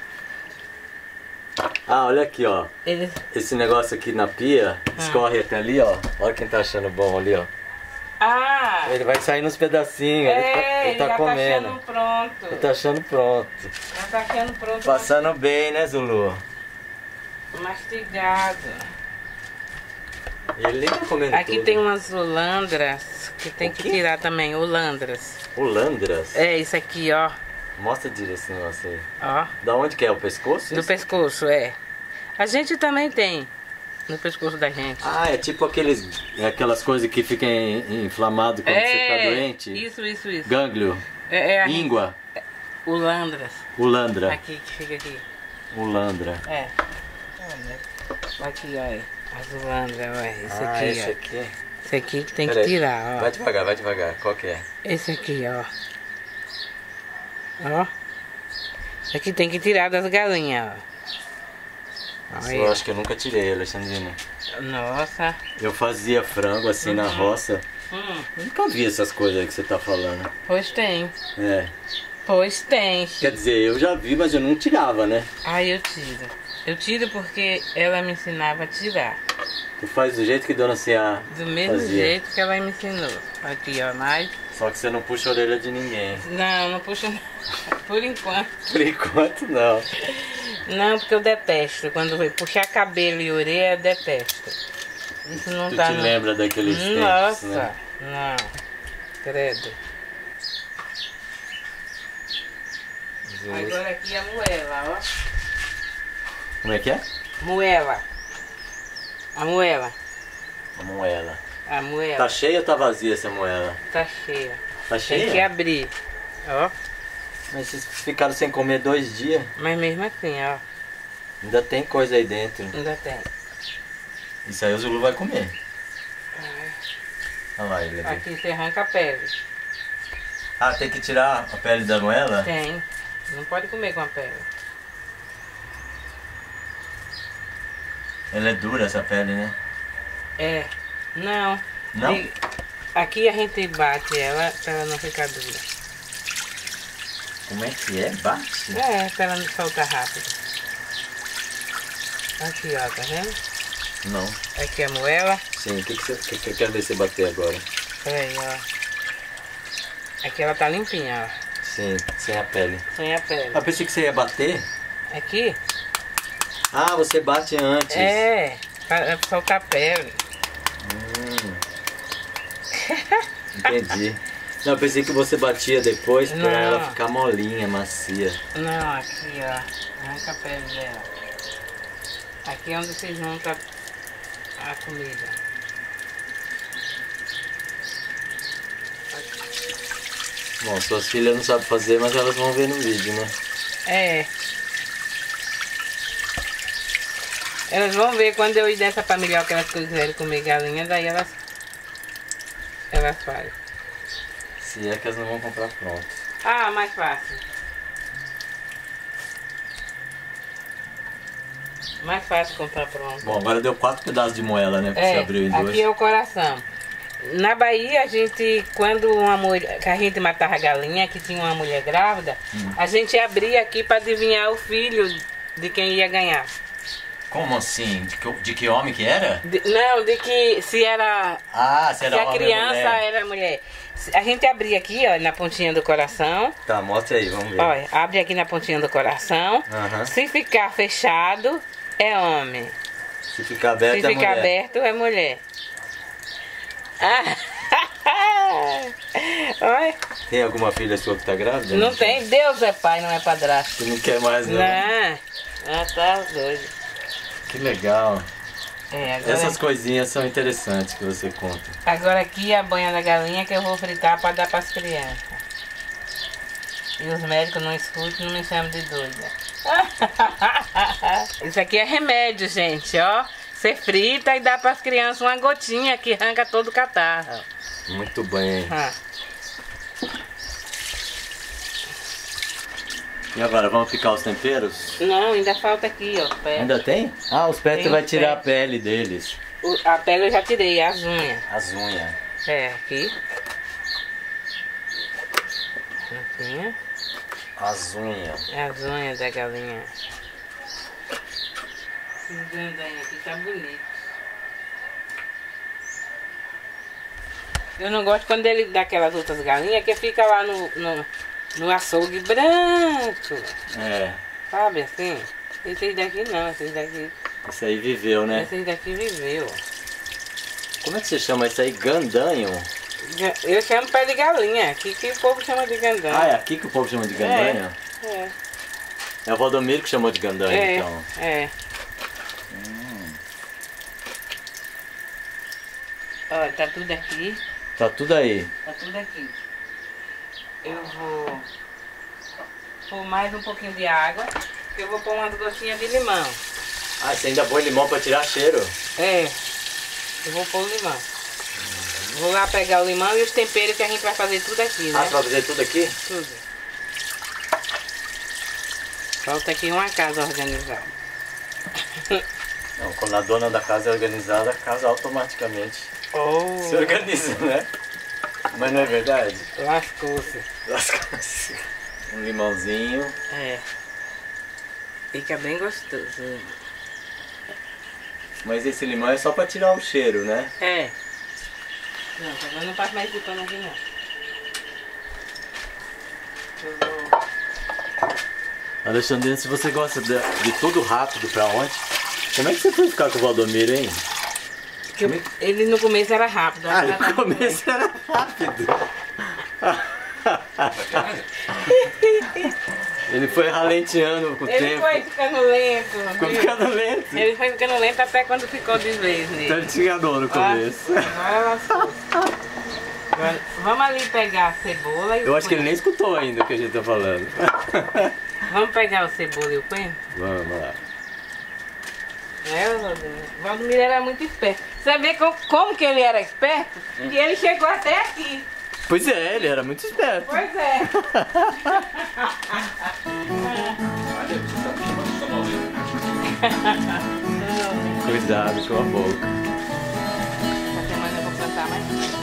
Ah, olha aqui, ó. Eles... Esse negócio aqui na pia, escorre até ali, ó. Olha quem tá achando bom ali, ó. Ah! Ele vai sair nos pedacinhos, ele tá, É, ele ele tá já comendo. tá achando pronto. Ele tá achando pronto. Já tá achando pronto. Passando bem, né, Zulu? Mastigado. E ele nem tá comendo Aqui tudo. tem umas holandras que tem O que quê? tirar também, holandras. Holandras? É, isso aqui, ó. Mostra direito esse negócio aí. Ó. Da onde que é? O pescoço? Do pescoço, é. A gente também tem. No pescoço da gente. Ah, é tipo aqueles, é aquelas coisas que ficam in- inflamado quando você tá doente. Isso, isso, isso. Gânglio, É, é a gente- íngua, Holandras. ulandra, Aqui, que fica aqui. ulandra. É. Aqui, olha. As holandras, olha. Esse Ah, aqui, esse ó. aqui. Esse aqui que tem Peraí. que tirar, ó. Vai devagar, vai devagar. Qual que é? Esse aqui, ó. Ó. Esse aqui tem que tirar das galinhas, ó. Isso Olha. eu acho que eu nunca tirei, Alexandrina. Nossa. Eu fazia frango assim na roça. Hum, Eu nunca vi essas coisas aí que você tá falando. pois tem. É. Pois tem. Quer dizer, eu já vi, mas eu não tirava, né? Aí eu tiro. Eu tiro porque ela me ensinava a tirar. Tu faz do jeito que Dona Cia Do mesmo fazia. jeito que ela me ensinou. Aqui, ó, mais. Só que você não puxa a orelha de ninguém. Não, não puxa. Por enquanto. Por enquanto não. Não, porque eu detesto. Quando vai puxar cabelo e orelha, eu detesto. Isso não Tu tá te no... lembra daqueles tempos, Nossa, né? não. Credo. Agora aqui é a moela, ó. Como é que é? Moela. A moela. A moela. A moela. Tá cheia ou tá vazia essa moela? Tá cheia. Tá cheia? Tem que abrir. Ó. Mas vocês ficaram sem comer dois dias? Mas mesmo assim, ó. Ainda tem coisa aí dentro. Ainda tem. Isso aí o Zulu vai comer. Olha lá ele ali. Aqui você arranca a pele. Ah, tem que tirar a pele da moela? Tem. Não pode comer com a pele. Ela é dura essa pele, né? É. Não. Não? E aqui a gente bate ela pra ela não ficar dura. Como é que é? Bate? É, pra ela não soltar rápido. Aqui, ó, tá vendo? Não. Aqui a moela. Sim, o que, que, você, que, que eu quero ver você bater agora? Peraí, ó. Aqui ela tá limpinha, ó. Sim, sem a pele. Sem a pele. Ah, pensei que você ia bater. Aqui? Ah, você bate antes. É, pra pra soltar a pele. Hum. Entendi. Não, eu pensei que você batia depois pra Não. ela ficar molinha, macia. Não, aqui, ó. Arranca a pele dela. Aqui é onde você junta a comida. Bom, suas filhas não sabem fazer, mas elas vão ver no vídeo, né? É. Elas vão ver quando eu ir dessa pra melhor que elas quiserem comer galinha, daí elas. Elas fazem. Se é que elas não vão comprar pronto. Ah, mais fácil. Mais fácil comprar pronto. Bom, agora deu quatro pedaços de moela, né? Porque É, você abriu em dois. aqui é o coração. Na Bahia, a gente, quando uma mulher, que a gente matava a galinha, que tinha uma mulher grávida, Hum. a gente abria aqui para adivinhar o filho de quem ia ganhar. Como assim? De que, de que homem que era? De- não, de que se era, Ah, se se era a homem ou criança mulher. era mulher. Se- A gente abria aqui, ó, na pontinha do coração. Tá, mostra aí, vamos ver. Olha, abre aqui na pontinha do coração. Aham. Se ficar fechado, é homem. Se ficar aberto Se é ficar mulher. aberto, é mulher. Ah. Olha, Tem alguma filha sua que tá grávida? não tem. Deus é pai, não é padrasto. Você não quer mais, não? Não. Ah, tá doido. Que legal. É, agora, Essas coisinhas são interessantes que você conta. agora aqui é a banha da galinha que eu vou fritar para dar para as crianças. E os médicos não escutam, não me chamam de doida. Isso aqui é remédio, gente, ó. Você frita e dá para as crianças uma gotinha que arranca todo o catarro. Muito bem. Ah. E agora, vamos picar os temperos? Não, ainda falta aqui, ó. Pé. Ainda tem? Ah, os pés Tem você vai os tirar pés. a pele deles. O- a pele eu já tirei, as unhas. As unhas. É, aqui. Assim, As unhas. é as unhas da galinha. Esses gandanhos aqui tá bonito. Eu não gosto quando ele dá aquelas outras galinhas que fica lá no, no, no açougue branco. É. Sabe assim? Esses daqui não, esses daqui. Isso aí viveu, né? Esses daqui viveu. Como é que você chama isso aí? Gandanho? Eu chamo pé de galinha. Aqui que o povo chama de gandanho. Ah, é aqui que o povo chama de gandanho? É. É o Valdomiro que chamou de gandanho, É, então. é. Olha, tá tudo aqui. Tá tudo aí. Tá tudo aqui. Eu vou pôr mais um pouquinho de água. Eu vou pôr umas gotinhas de limão. Ah, você ainda põe limão pra tirar cheiro? É. Eu vou pôr o limão. Vou lá pegar o limão e os temperos que a gente vai fazer tudo aqui, né? Ah, você vai fazer tudo aqui? Tudo. Falta aqui uma casa organizada. Não, quando a dona da casa é organizada, a casa automaticamente Oh, se organiza, né? Mas não é verdade? lascou-se. Lascou-se. Um limãozinho. É. Fica bem gostoso. Mas esse limão é só pra tirar o cheiro, né? É. Não, agora não passo mais de pano aqui não. Eu vou Alexandrina, se você gosta de, de tudo rápido pra onde, como é que você foi ficar com o Valdomiro, hein? Que eu, ele no começo era rápido. Ah, agora no tá começo era rápido. Ele foi ralenteando com o Ele tempo. foi ficando lento. Ficou viu? ficando lento. Ele foi ficando lento até quando ficou de vez Então nele. ele te enganou no começo. Agora lascou. Agora, vamos ali pegar a cebola e o Eu acho que ele coentro. nem escutou ainda o que a gente tá falando. Vamos pegar o cebola e o coentro? Vamos lá. É, o Valdomiro. O Valdomiro era muito esperto. Você vê como, como que ele era esperto? Que ele chegou até aqui. Pois é, ele era muito esperto. Pois é. Cuidado com a boca. Essa semana eu vou plantar mais.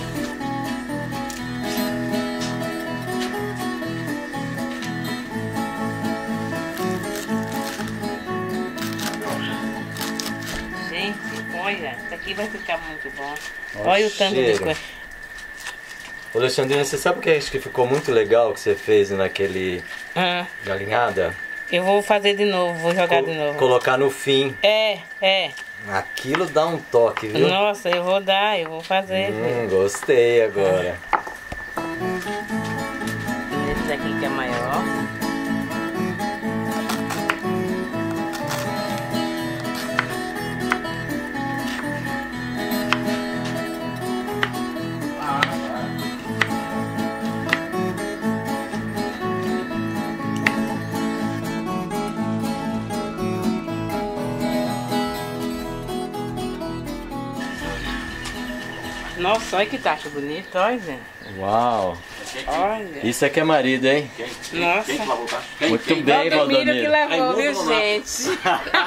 Gente, olha, isso aqui vai ficar muito bom. Olha Olha o o tanto de cheiro. coisa. Ô, Alexandrina, você sabe o que acho que ficou muito legal que você fez naquele Ah, galinhada? eu vou fazer de novo, vou jogar Co- de novo. Colocar no fim. É, é. Aquilo dá um toque, viu? Nossa, eu vou dar, eu vou fazer. Hum, gostei agora. Esse daqui que é maior. Nossa, olha que tacho bonito, olha, gente. Uau. Olha. Isso aqui é marido, hein? Quem? Nossa. Quem que lavou, tá? Quem? Muito Quem? bem, Valdomiro que Valdomiro. levou, Ai, viu, vamos lá. gente?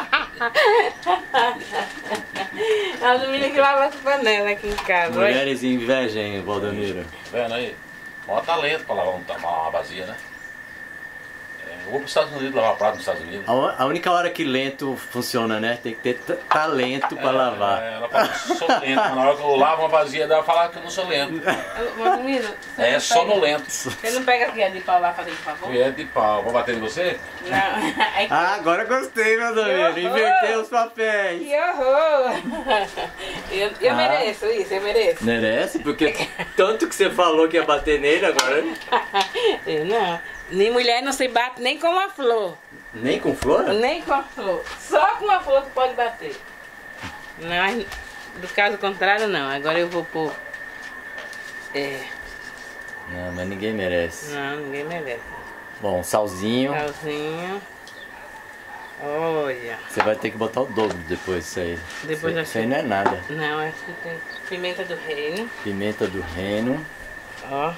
Valdomiro que lava as panelas aqui em casa, olha. Mulheres invejem, Valdomiro. Vendo aí? Maior talento pra lavar uma, uma vazia, né? É, eu vou pros Estados Unidos lavar prato nos Estados Unidos. A u- a única hora que lento funciona, né? Tem que ter t- talento pra lavar. É, ela fala que eu sou lento, mas na hora que eu lavo uma vazia, ela fala que eu não sou lento. Valdomiro, você É não sonolento. pega- Você não pega aqui a de pau lá fazer, por favor? Colher de pau. Vou bater em você? Não. Ai, Ah, agora gostei, Valdomiro. Que horror! Inverteu os papéis. que horror! Eu, eu Ah. mereço isso, eu mereço. Merece? Porque tanto que você falou que ia bater nele, agora Eu não. Nem mulher não se bate nem com uma flor. nem com flor? Nem com a flor. Só com uma flor que pode bater. Mas, do caso contrário, não. Agora eu vou pôr. É. Não, mas ninguém merece. Não, ninguém merece. Bom, salzinho. Calzinho. Olha. Você vai ter que botar o dobro depois disso aí. Depois isso, acho isso aí que- não é nada. Não, acho que tem pimenta do reino. Pimenta do reino. Ó.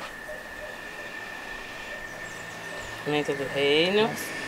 Pimenta do reino.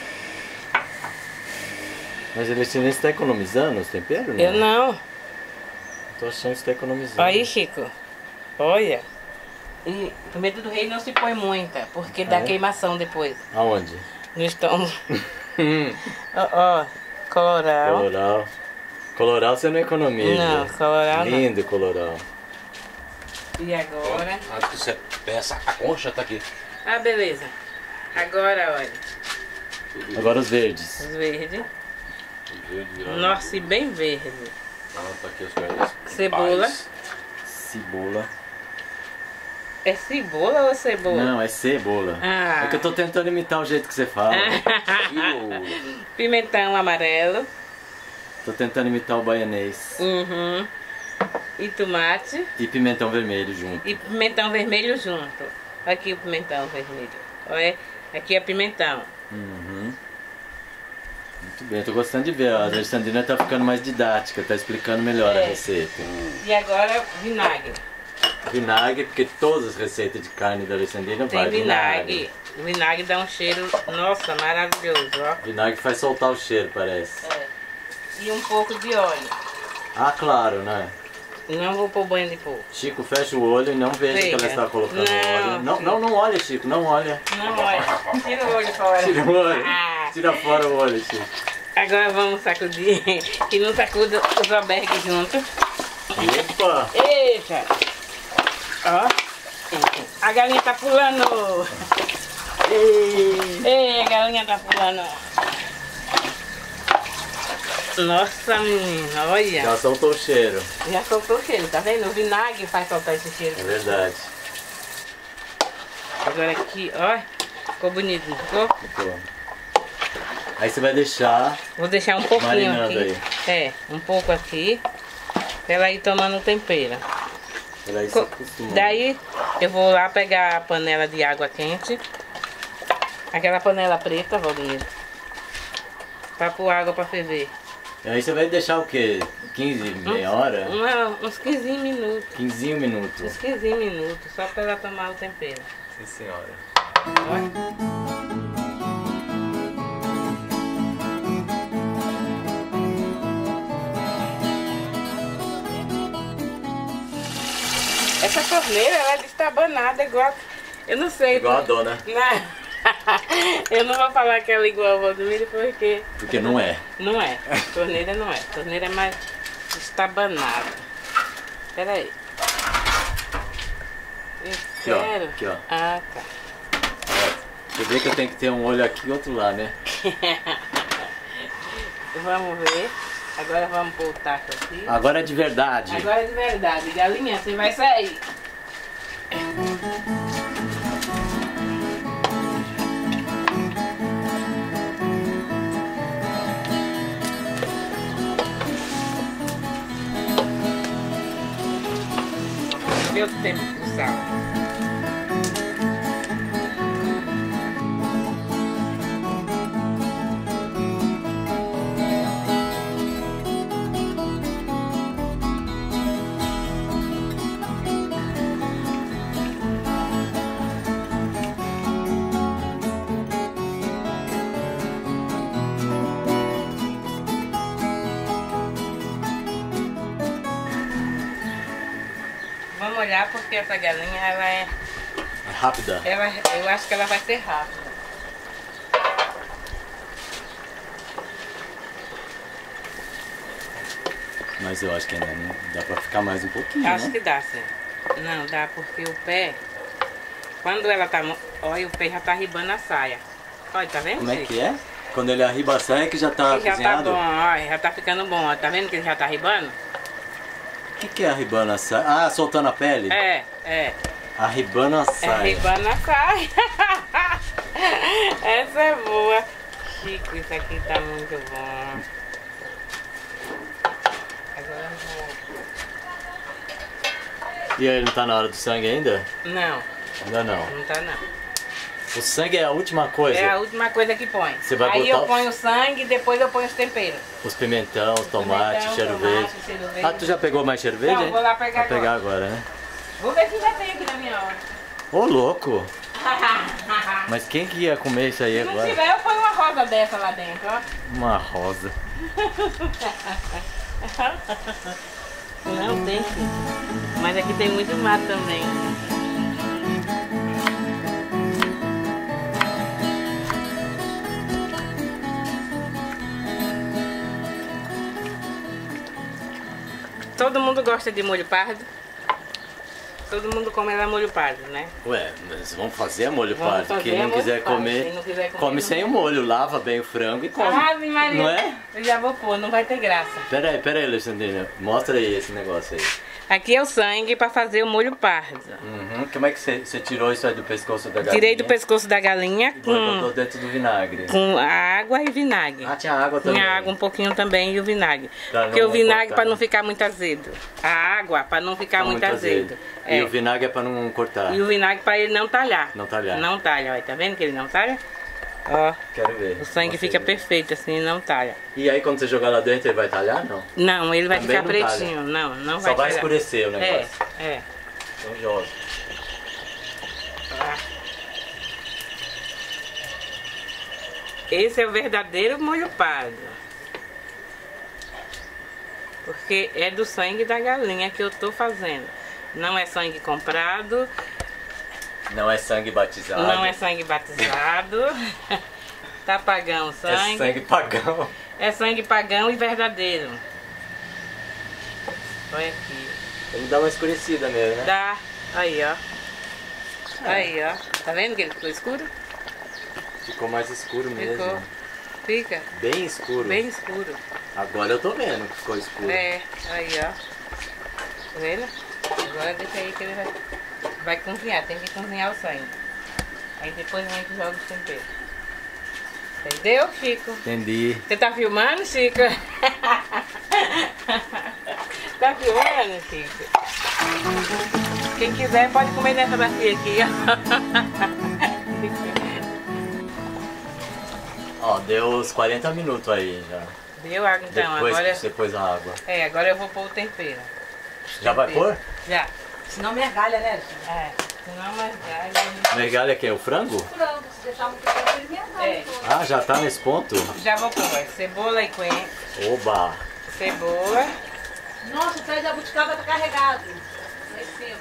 Mas ele você está economizando os temperos? Eu não. Tô achando que você está economizando. Olha aí, Chico. Olha. E pimenta do reino não se põe muita, porque dá é? queimação depois. Aonde? No estômago. Ó, ó, coloral. Coloral. Coloral você não economiza. Não, coloral não. Lindo coloral. E agora? Antes que você peça, a concha tá aqui. Ah, beleza. Agora, olha. Agora os verdes. Os verdes. Verde, virado. Nossa, e bem verde. Ah, tá aqui as coisas. Cebola. Paz. Cebola. É cebola ou cebola? Não, é cebola. Ah. É que eu tô tentando imitar o jeito que você fala. Pimentão amarelo. Tô tentando imitar o baianês. Uhum. E tomate. E pimentão vermelho junto. E pimentão vermelho junto. Aqui o pimentão vermelho. Olha, aqui é pimentão. Uhum. Muito bem, eu tô gostando de ver. A Alexandrina tá ficando mais didática, tá explicando melhor a É. receita. E agora vinagre. Vinagre, porque todas as receitas de carne da Alexandrina Tem vai vinagre. O vinagre dá um cheiro, nossa, maravilhoso, ó. Vinagre faz soltar o cheiro, parece. É. E um pouco de óleo. Ah, claro, né? Não vou pôr banho de porco. Chico, fecha o olho e não veja que ela Veja. está colocando Não. óleo. Não, não, não olha, Chico, não olha. Não, olha. Tira o olho fora. Tira o olho. Ah. Tira fora o olho, Chico. Agora vamos sacudir. Que não sacuda os albergues junto. Opa! Eita. Ó. A galinha tá pulando. Ei, a galinha tá pulando. Nossa, menina, olha. Já soltou o cheiro. Já soltou o cheiro, tá vendo? O vinagre faz soltar esse cheiro. É verdade. Agora aqui, ó. Ficou bonito, não ficou? Ficou. Aí você vai deixar... Vou deixar um pouquinho marinando aqui. aí. É, um pouco aqui. Pra ela ir tomando tempero. Pra ir se Co- acostumando. Daí eu vou lá pegar a panela de água quente. Aquela panela preta, Valdemiro. Pra pôr água pra ferver. E aí você vai deixar o quê? quinze, meia hora? Uma, uns quinze minutos. quinze minutos. Uns quinze minutos, só pra ela tomar o tempero. Sim, senhora. Olha. Essa torneira, ela é destabanada igual... Eu não sei. Igual a dona. Não. Eu não vou falar que ela é igual a Valdemiro porque... Porque não é. Não é. Torneira não é. Torneira é mais destabanada. Espera aí. Eu Aqui, ó. quero... Aqui, ó. Ah, tá. Você vê que eu tenho que ter um olho aqui e outro lá, né? Vamos ver. Agora vamos pôr o taco aqui. Agora é de verdade. Agora é de verdade. Galinha, você vai sair. Vê o tempo do sal. Vamos olhar porque essa galinha, ela é... É rápida. Ela, eu acho que ela vai ser rápida. Mas eu acho que ainda não dá pra ficar mais um pouquinho, Acho né? que dá, sim. Não, dá porque o pé... Quando ela tá... mo- Olha, o pé já tá arribando a saia. Olha, tá vendo? Como é Chico? que é? Quando ele arriba a saia que já tá Que já tá cozinhado? bom, olha, já tá ficando bom. Ó. Tá vendo que ele já tá arribando? O que, que é arribando a saia? Ah, soltando a pele? É, é. Arribando a É saia. arribando a saia. Essa é boa. Chico, isso aqui tá muito bom. Agora eu vou... E aí, não tá na hora do sangue ainda? Não, Ainda não. não tá não. O sangue é a última coisa. É a última coisa que põe. Você vai Aí botar eu o- ponho o sangue e depois eu ponho os temperos. Os pimentão, os tomate, Pimentão, cheiro tomate, verde. cheiro verde. Ah, tu já pegou mais cheiro verde? Não, hein? vou lá pegar Vai pegar agora, né? Vou ver se já tem aqui na minha hora. Ô, louco! Mas quem que ia comer isso aí Se não agora? tiver, eu ponho uma rosa dessa lá dentro, ó. Uma rosa. Não tem, filho. Mas aqui tem muito mato também. Todo mundo gosta de molho pardo. Todo mundo come ela molho pardo, né? Ué, mas vamos fazer molho Vamos pardo. fazer Quem não molho quiser pardo. comer, Quem não quiser comer, come não sem vai. o molho. Lava bem o frango e come. Ave Maria. Não é? Eu já vou pôr, não vai ter graça. Pera aí, pera aí, Alexandrina. Mostra aí esse negócio aí. Aqui é o sangue para fazer o molho pardo. Uhum. Como é que você você tirou isso aí do pescoço da galinha? Tirei do pescoço da galinha E botou com, dentro do vinagre. com água e vinagre. Ah, tinha água também. Tinha água um pouquinho também e o vinagre. Pra Porque não o vinagre cortar. para não ficar muito azedo. A água para não ficar Tá muito, azedo. E É. o vinagre é pra não cortar. E o vinagre para ele não talhar. Não talhar. Não talha, olha, tá vendo que ele não talha? Ó, Quero ver. o sangue Mostra fica aí. perfeito assim, não talha. E aí quando você jogar lá dentro ele vai talhar? Não. Não, ele vai Também ficar não talha. pretinho. Não, não Só vai vai talhar. escurecer o É, negócio. é. Então joga. Ah. Esse é o verdadeiro molho pardo. Porque é do sangue da galinha que eu tô fazendo. Não é sangue comprado, Não é sangue batizado. não é sangue batizado. Tá pagão sangue. É sangue pagão. É sangue pagão e verdadeiro. Olha aqui. Ele dá uma escurecida mesmo, né? Dá. Aí, ó. Aí, ó. Tá vendo que ele ficou escuro? Ficou mais escuro mesmo. Ficou. Fica Bem escuro. bem escuro. Agora eu tô vendo que ficou escuro. É, aí ó. Tá vendo? Agora deixa aí que ele vai, vai cozinhar, tem que cozinhar o sangue. Aí depois a gente joga os temperos. Entendeu, Chico? Entendi. Você tá filmando, Chico? Tá filmando, Chico? Quem quiser pode comer nessa bacia aqui, ó. Ó, deu uns quarenta minutos aí já. Deu água então, Depois agora. que você pôs a água. É, agora eu vou pôr o tempero. Já vai pôr? Já. Senão mergalha, né? É, senão mais galho. Mergalha que é o frango? Frango, se deixar muito tempo, ele mergulha. É, Ah, já tá nesse ponto? já vou pôr. Ó, cebola e coentro. Oba! Cebola. Nossa, o pé de abuticaba tá carregado. Lá em cima.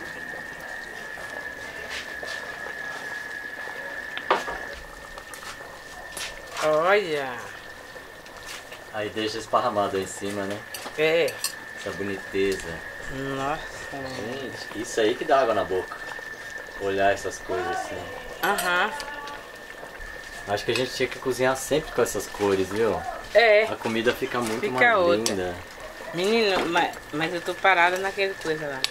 Olha. Aí deixa esparramado aí em cima, né? É. Essa boniteza. Nossa. Gente, isso aí que dá água na boca. Olhar essas coisas assim. Aham. Acho que a gente tinha que cozinhar sempre com essas cores, viu? É. A comida fica muito Fica mais outra. linda. Menino, mas, mas eu tô parada naquele coisa lá.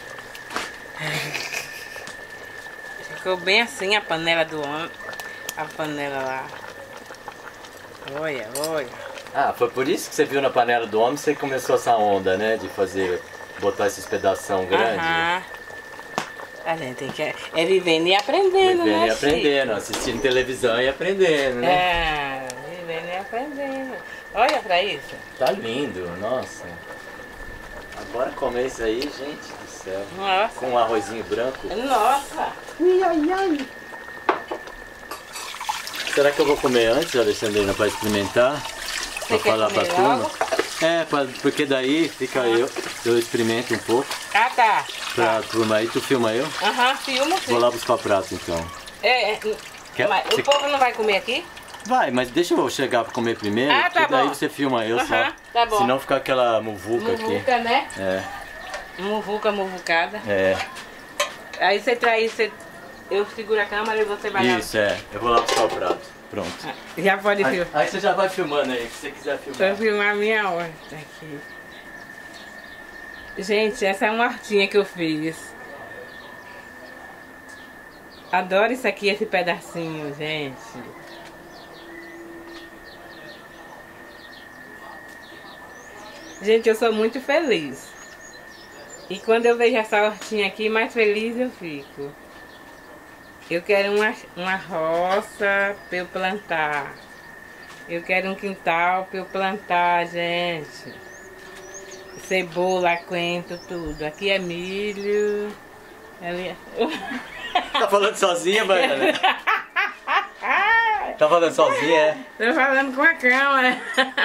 Ficou bem assim a panela do homem. A panela lá. Olha, olha. Ah, foi por isso que você viu na panela do homem, você começou essa onda, né? De fazer, botar esses pedação grande. Aham. A gente tem que é vivendo e aprendendo, Vivendo né, e aprendendo, Chico? assistindo televisão e aprendendo, né? É, vivendo e aprendendo. Olha pra isso. Tá lindo, nossa. Agora comer isso aí, gente do céu. Nossa. Com um arrozinho branco. Nossa. Será que eu vou comer antes, Alexandrina, pra experimentar? Você Pra quer falar pra comer turma? logo? É, pra- porque daí fica eu, eu experimento um pouco Ah, tá. pra turma aí, tu filma eu? Aham, filma sim. Vou lá buscar o prato então. É, é, Quer- mas você- o povo não vai comer aqui? Vai, mas deixa eu chegar pra comer primeiro, Ah, tá porque daí bom. você filma eu só. Aham, tá bom. Senão fica aquela muvuca aqui. Muvuca, né? É, Muvuca, muvucada. é. Aí você traz, você, eu seguro a câmera e você vai lá. Isso, é. Eu vou lá buscar o prato. Pronto. Ah, já pode Aí, filmar. aí você já vai filmando aí, se você quiser Vou filmar. filmar a minha horta aqui. Gente, essa é uma hortinha que eu fiz. Adoro isso aqui, esse pedacinho, gente. Gente, eu sou muito feliz. E quando eu vejo essa hortinha aqui, mais feliz eu fico. Eu quero uma, uma roça para eu plantar. Eu quero um quintal para eu plantar, gente. Cebola, coentro, tudo. Aqui é milho. Ali é... Tá falando sozinha, Baiana? Tá falando sozinha, é? Tô falando com a câmera.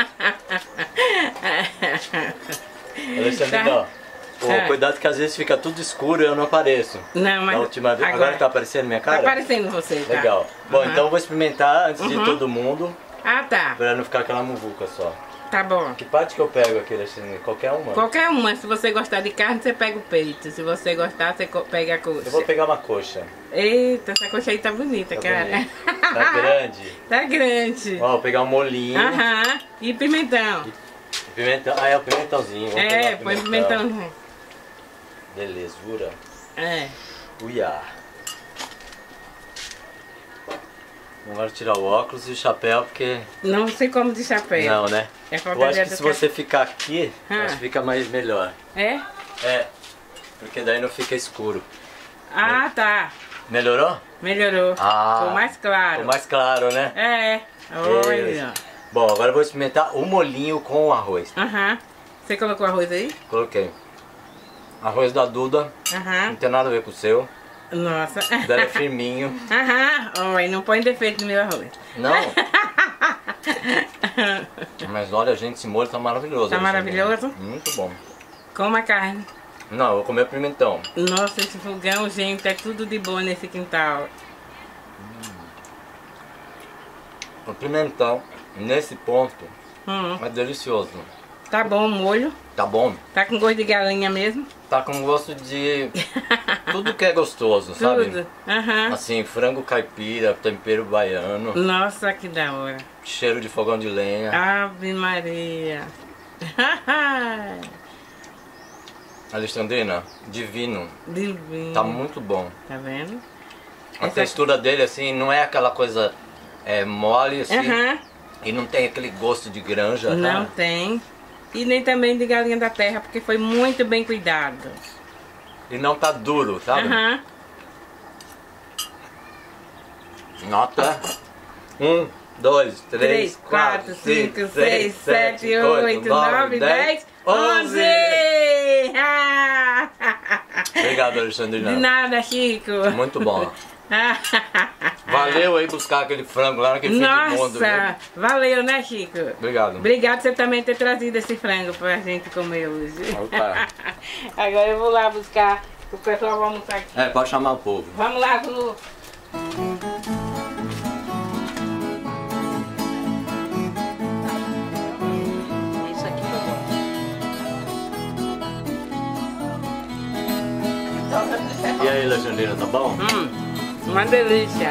Alexandrina, Tá. ó. Ô, É. cuidado que às vezes fica tudo escuro e eu não apareço. Não, mas Da última vez. Agora, tá aparecendo minha Tá cara? aparecendo você, tá? Legal. Bom, Aham. então eu vou experimentar antes de Uhum. todo mundo, Ah, tá. pra não ficar aquela muvuca só. Tá bom. Que parte que eu pego aqui, Alexandrina? Qualquer uma. Qualquer uma. Se você gostar de carne, você pega o peito. Se você gostar, você co- pega a coxa. Eu vou pegar uma coxa. Eita, essa coxa aí tá bonita, Tá cara. bonito. Tá grande. Tá grande. Ó, vou pegar um molinho. Aham. E pimentão. Pimentão. Ah, é o pimentãozinho. Vou É, pegar o põe pimentão. Belezura. É. Uiá. Agora tirar o óculos e o chapéu, porque... Não sei como de chapéu. Não, né? É Eu qualquer acho dia que do se que- você ficar aqui, Ah. acho que fica mais melhor. É? É, porque daí não fica escuro. Ah, tá. Melhorou? Melhorou. Ah. Ficou mais claro. Ficou mais claro, né? É. Olha. Isso. Bom, agora eu vou experimentar o molinho com o arroz. Aham. Você colocou arroz aí? Coloquei. Arroz da Duda, não Aham. tem nada a ver com o seu. Nossa. O dela é firminho. Aham. Oi, não põe defeito no meu arroz. Não, mas olha, gente, esse molho tá maravilhoso. Tá Alexandrina. maravilhoso? Muito bom. Coma a carne. Não, eu vou comer pimentão. Nossa, esse fogão, gente, é tudo de bom nesse quintal. O pimentão, nesse ponto, Hum. é delicioso. Tá bom o molho. Tá bom? Tá com gosto de galinha mesmo. Tá com gosto de tudo que é gostoso, sabe? Tudo. Aham. Assim, frango caipira, tempero baiano, Nossa, que da hora. cheiro de fogão de lenha. Ave Maria. Alexandrina, divino. Divino. Tá muito bom. Tá vendo? A Essa- textura dele, assim, não é aquela coisa é, mole, assim. Aham. E não tem aquele gosto de granja, Não tá? tem. E nem também de galinha da terra, porque foi muito bem cuidado. E não tá duro, sabe? Aham. Nota. Um, dois, três, três, quatro, cinco, seis, sete, oito, nove, dez, onze! Obrigado, Alexandrina. De nada, Chico. Muito bom. Valeu aí buscar aquele frango lá naquele fim de mundo, Nossa, viu? valeu, né, Chico? Obrigado. Obrigado por você também ter trazido esse frango pra gente comer hoje. Opa. Agora eu vou lá buscar, o pessoal vai almoçar aqui. É, pode chamar o povo. Vamos lá, Glu. Isso aqui eu gosto. E aí, Alexandrina, tá bom? Hum, uma delícia.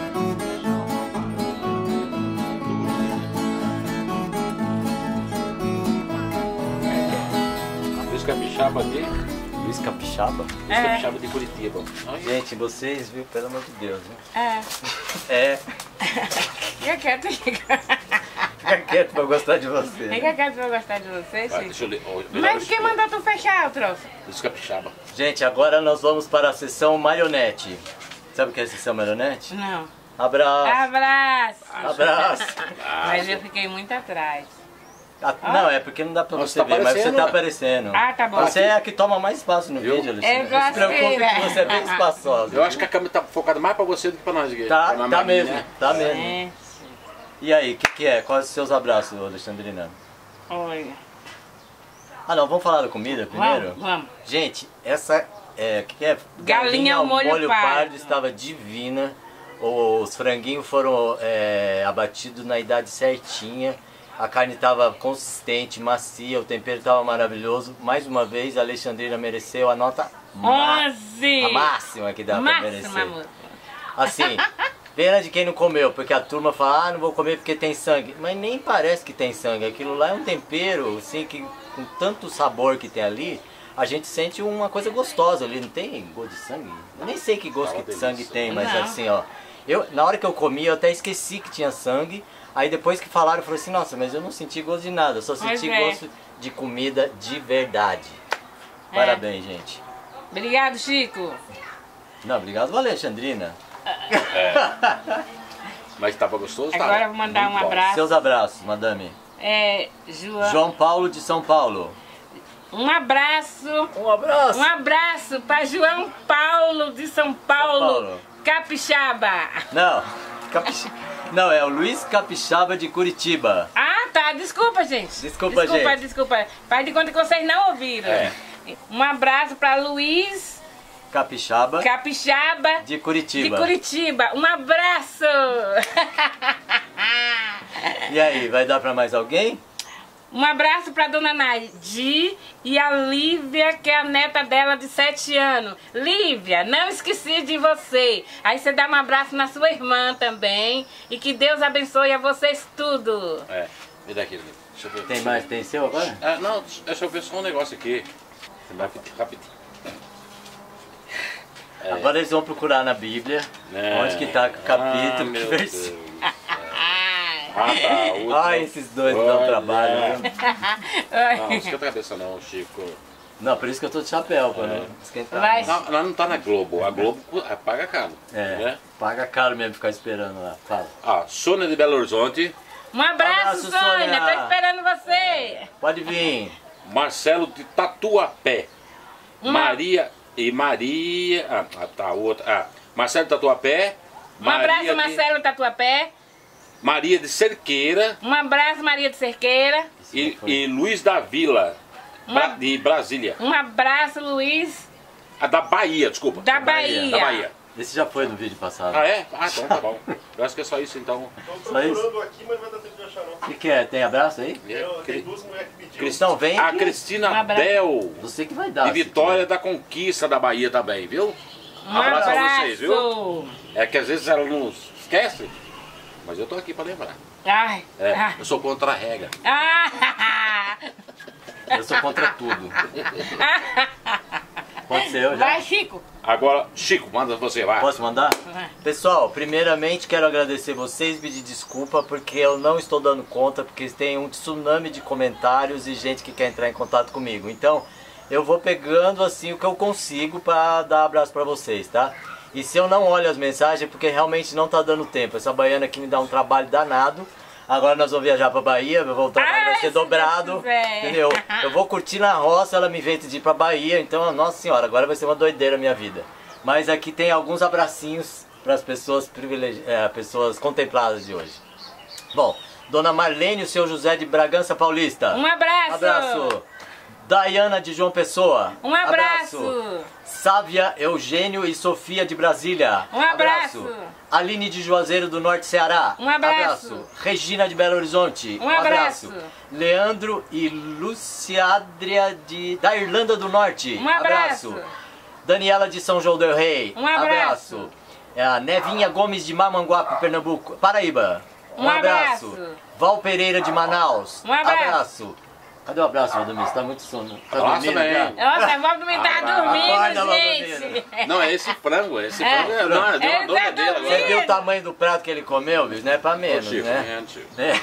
Luiz Capixaba de, Luiz Capixaba? Luiz É. Capixaba de Curitiba. Ai, Gente, vocês, viu? Pelo amor de Deus. Viu? É. É, Fica quieto, Chico. fica quieto pra eu gostar de você. né? Fica quieto pra eu gostar de você, vai, Chico. deixa eu ler. ó, Mas quem mandou tu fechar o troço? Luiz Capixaba. Gente, agora nós vamos para a sessão marionete. Sabe o que é a sessão marionete? Não. Abraço. Abraço. Abraço. Mas eu fiquei muito atrás. Ah, não, é porque não dá pra Nossa, você tá ver, mas você aparecendo, tá né? aparecendo. Ah, tá bom. Você é a que toma mais espaço no Viu? vídeo, Alexandre. Eu Não se preocupe gostei, que você é bem né? espaçosa. Eu acho que a câmera tá focada mais pra você do que pra nós aqui. Tá, Pra nós tá mais, mesmo, né? tá mesmo. É. E aí, o que, que é? Quais os seus abraços, Alexandrina? Olha. Ah não, vamos falar da comida primeiro? Vamos, vamos. Gente, essa é, o que, que é? Galinha ao molho pardo. estava divina. Os franguinhos foram é, abatidos na idade certinha. A carne estava consistente, macia, o tempero estava maravilhoso. Mais uma vez, a Alexandrina mereceu a nota ma- onze. a máxima que dá pra merecer. Máxima, amor. Assim, pena de quem não comeu, porque a turma fala, ah, não vou comer porque tem sangue. Mas nem parece que tem sangue. Aquilo lá é um tempero, assim, que com tanto sabor que tem ali, a gente sente uma coisa gostosa ali. Não tem gosto de sangue? Eu nem sei que gosto Tá uma que de delícia. sangue tem, mas Não. assim, ó. Eu, na hora que eu comi, eu até esqueci que tinha sangue. Aí depois que falaram, eu falei assim, nossa, mas eu não senti gosto de nada. Eu só Mas senti é. gosto de comida de verdade. É. Parabéns, gente. Obrigado, Chico. Não, obrigado, Alexandrina. Mas tava gostoso? Agora tava. eu vou mandar Muito um bom. abraço. Seus abraços, madame. É, João. João Paulo de São Paulo. Um abraço. Um abraço. Um abraço para João Paulo de São Paulo, Paulo. Capixaba. Não, Capix... não, é o Luiz Capixaba de Curitiba. Ah, tá. Desculpa, gente. Desculpa, desculpa, gente. Desculpa, Faz de conta que vocês não ouviram. É. Um abraço para Luiz Capixaba Capixaba de Curitiba. de Curitiba. Um abraço. E aí, vai dar pra mais alguém? Um abraço para dona Naidi e a Lívia, que é a neta dela de sete anos. Lívia, não esqueci de você. Aí você dá um abraço na sua irmã também. E que Deus abençoe a vocês tudo. É, me dá aqui. Deixa eu ver. Tem mais? Tem seu agora? Ah, não, deixa eu ver só um negócio aqui. Rapidinho, rapidinho. Agora eles vão procurar na Bíblia É. onde que tá o Ah, capítulo, que meu versículo. Deus. Ah, tá. Outro. Ai, esses dois dão Olha. trabalho, viu? Não, não esquenta a cabeça não, Chico. Não, por isso que eu tô de chapéu, pra não esquentar. Vai. Não, nós não tá na Globo. A Globo ah, paga caro. É, Né? paga caro mesmo ficar esperando lá. Fala. Ah, Sônia de Belo Horizonte, Um abraço, Abraço, Sônia. Sônia. Tô esperando você. Pode vir. Marcelo de Tatuapé, Uma- Maria e Maria. Ah, ah, tá, outra. Ah, Marcelo de Tatuapé. Um abraço, de- Marcelo Tatuapé. Maria de Cerqueira Um abraço, Maria de Cerqueira. e, e Luiz da Vila, Bra- Uma- de Brasília. Um abraço, Luiz, Ah, da Bahia, desculpa. da Bahia. Bahia. Da Bahia. Esse já foi no vídeo passado. Ah, é? Ah, então tá bom. Eu acho que é só isso, então. Só isso? aqui, mas não vai dar tempo de achar, não. O que, que é? Tem abraço aí? É, Tem duas mulheres que pediram. Cristão, vem A aqui. Cristina Um abraço. Bel, Você que vai dar. de se Vitória da Conquista da Bahia também, viu? Um Abraço abraço. a vocês, viu? É que às vezes ela não esquece, mas eu tô aqui pra lembrar. Ai. É, Ah. eu sou contra a regra. Ah. tiver. Eu sou contra tudo. Pode ser eu já? Vai, Chico. Agora, Chico, manda você, vai. Posso mandar? Vai. Pessoal, primeiramente quero agradecer vocês, pedir desculpa porque eu não estou dando conta, porque tem um tsunami de comentários e gente que quer entrar em contato comigo. Então, eu vou pegando assim o que eu consigo para dar abraço para vocês, tá? E se eu não olho as mensagens é porque realmente não tá dando tempo. Essa baiana aqui me dá um trabalho danado. Agora nós vamos viajar pra Bahia, meu trabalho vai Ai, ser se dobrado, Deus quiser. entendeu? Eu vou curtir na roça, ela me vem de ir pra Bahia, então, nossa senhora, agora vai ser uma doideira a minha vida. Mas aqui tem alguns abracinhos para as pessoas privilegi... é, pessoas contempladas de hoje. Bom, Dona Marlene e o seu José de Bragança Paulista. Um abraço. Abraço. Daiana de João Pessoa. Um abraço. Sávia, Eugênio e Sofia de Brasília. Um abraço. Aline de Juazeiro do Norte Ceará. Um abraço. Regina de Belo Horizonte. Um abraço. Leandro e Luciádria de... da Irlanda do Norte. Um abraço. Daniela de São João del Rei. Um abraço. É a Nevinha Gomes de Mamanguape, Pernambuco, Paraíba. Um abraço. Val Pereira de Manaus. Um abraço. abraço. Cadê o abraço, Valdomiro? Você tá muito sono. Tá Abraço dormindo também. já? Nossa, vamos dormir, tá dormindo, acorda, gente. Não, é esse frango, esse É. frango é, não, deu É, uma dor tá dele dormindo. Você agora. viu o tamanho do prato que ele comeu, bicho? Não é pra Ô, menos, Chico, né? é, Chico. É.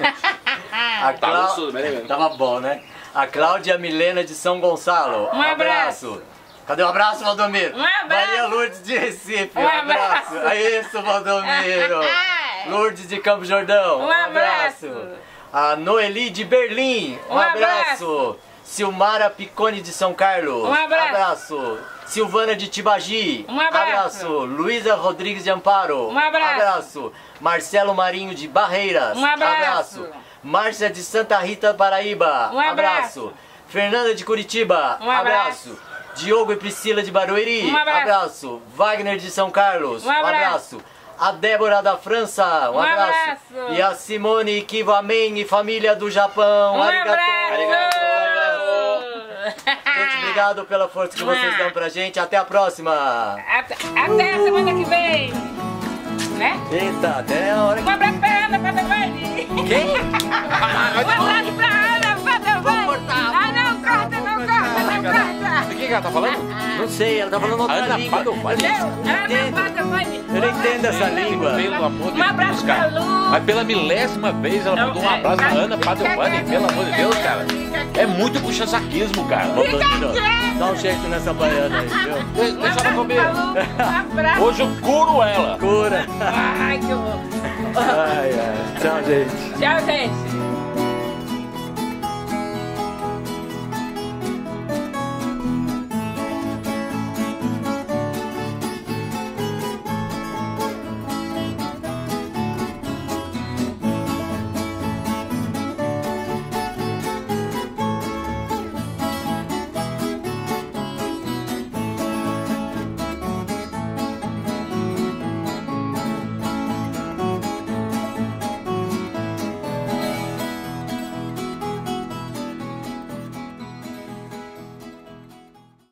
A Tá Clá- luxuoso, né, velho? Tava bom, né? A Cláudia Milena de São Gonçalo. Um abraço. Cadê o abraço, Valdomiro? Um abraço. Maria Lourdes de Recife. Um abraço. É isso, Valdomiro. Lourdes de Campo Jordão. Um abraço. A Noeli de Berlim. Um, Um abraço. abraço. Silmara Piccone de São Carlos. Um abraço. Abraço. Silvana de Tibagi. Um abraço. Luísa Rodrigues de Amparo. Um abraço. Abraço. Marcelo Marinho de Barreiras. Um abraço. Márcia de Santa Rita, Paraíba. Um abraço. Fernanda de Curitiba. Um abraço. Diogo e Priscila de Barueri. Um abraço. Wagner de São Carlos. Um abraço. A Débora da França. Um, Um abraço. abraço. E a Simone Kivamen e família do Japão. Um Arigatou. abraço. Gente, obrigado pela força que vocês dão pra gente. Até a próxima. Até, até a semana que vem. Né? Eita, até a hora Um que... abraço pra Ana, pra Devane. Quem? Um abraço pra Ana, pra Devane. Ah, não, corta, não corta, não corta. O que que ela tá falando? Não sei, ela tá falando outra Ana língua. Padovani? Eu Ana, entendo. pra Devane. Eu não entendo essa língua. Pelo amor de Um abraço Deus, cara. pra Lu. Mas pela milésima vez ela mandou um abraço pra Ana Padovani, pelo amor de Deus, cara. É muito puxa-saquismo, cara. Valdomiro, dá um jeito nessa baiana aí, viu? Deixa Um ela abraço comer. pra Lu. Um abraço. Hoje eu curo ela. Cura. Ai, que horror. Ai, ai. Tchau, gente. Tchau, gente.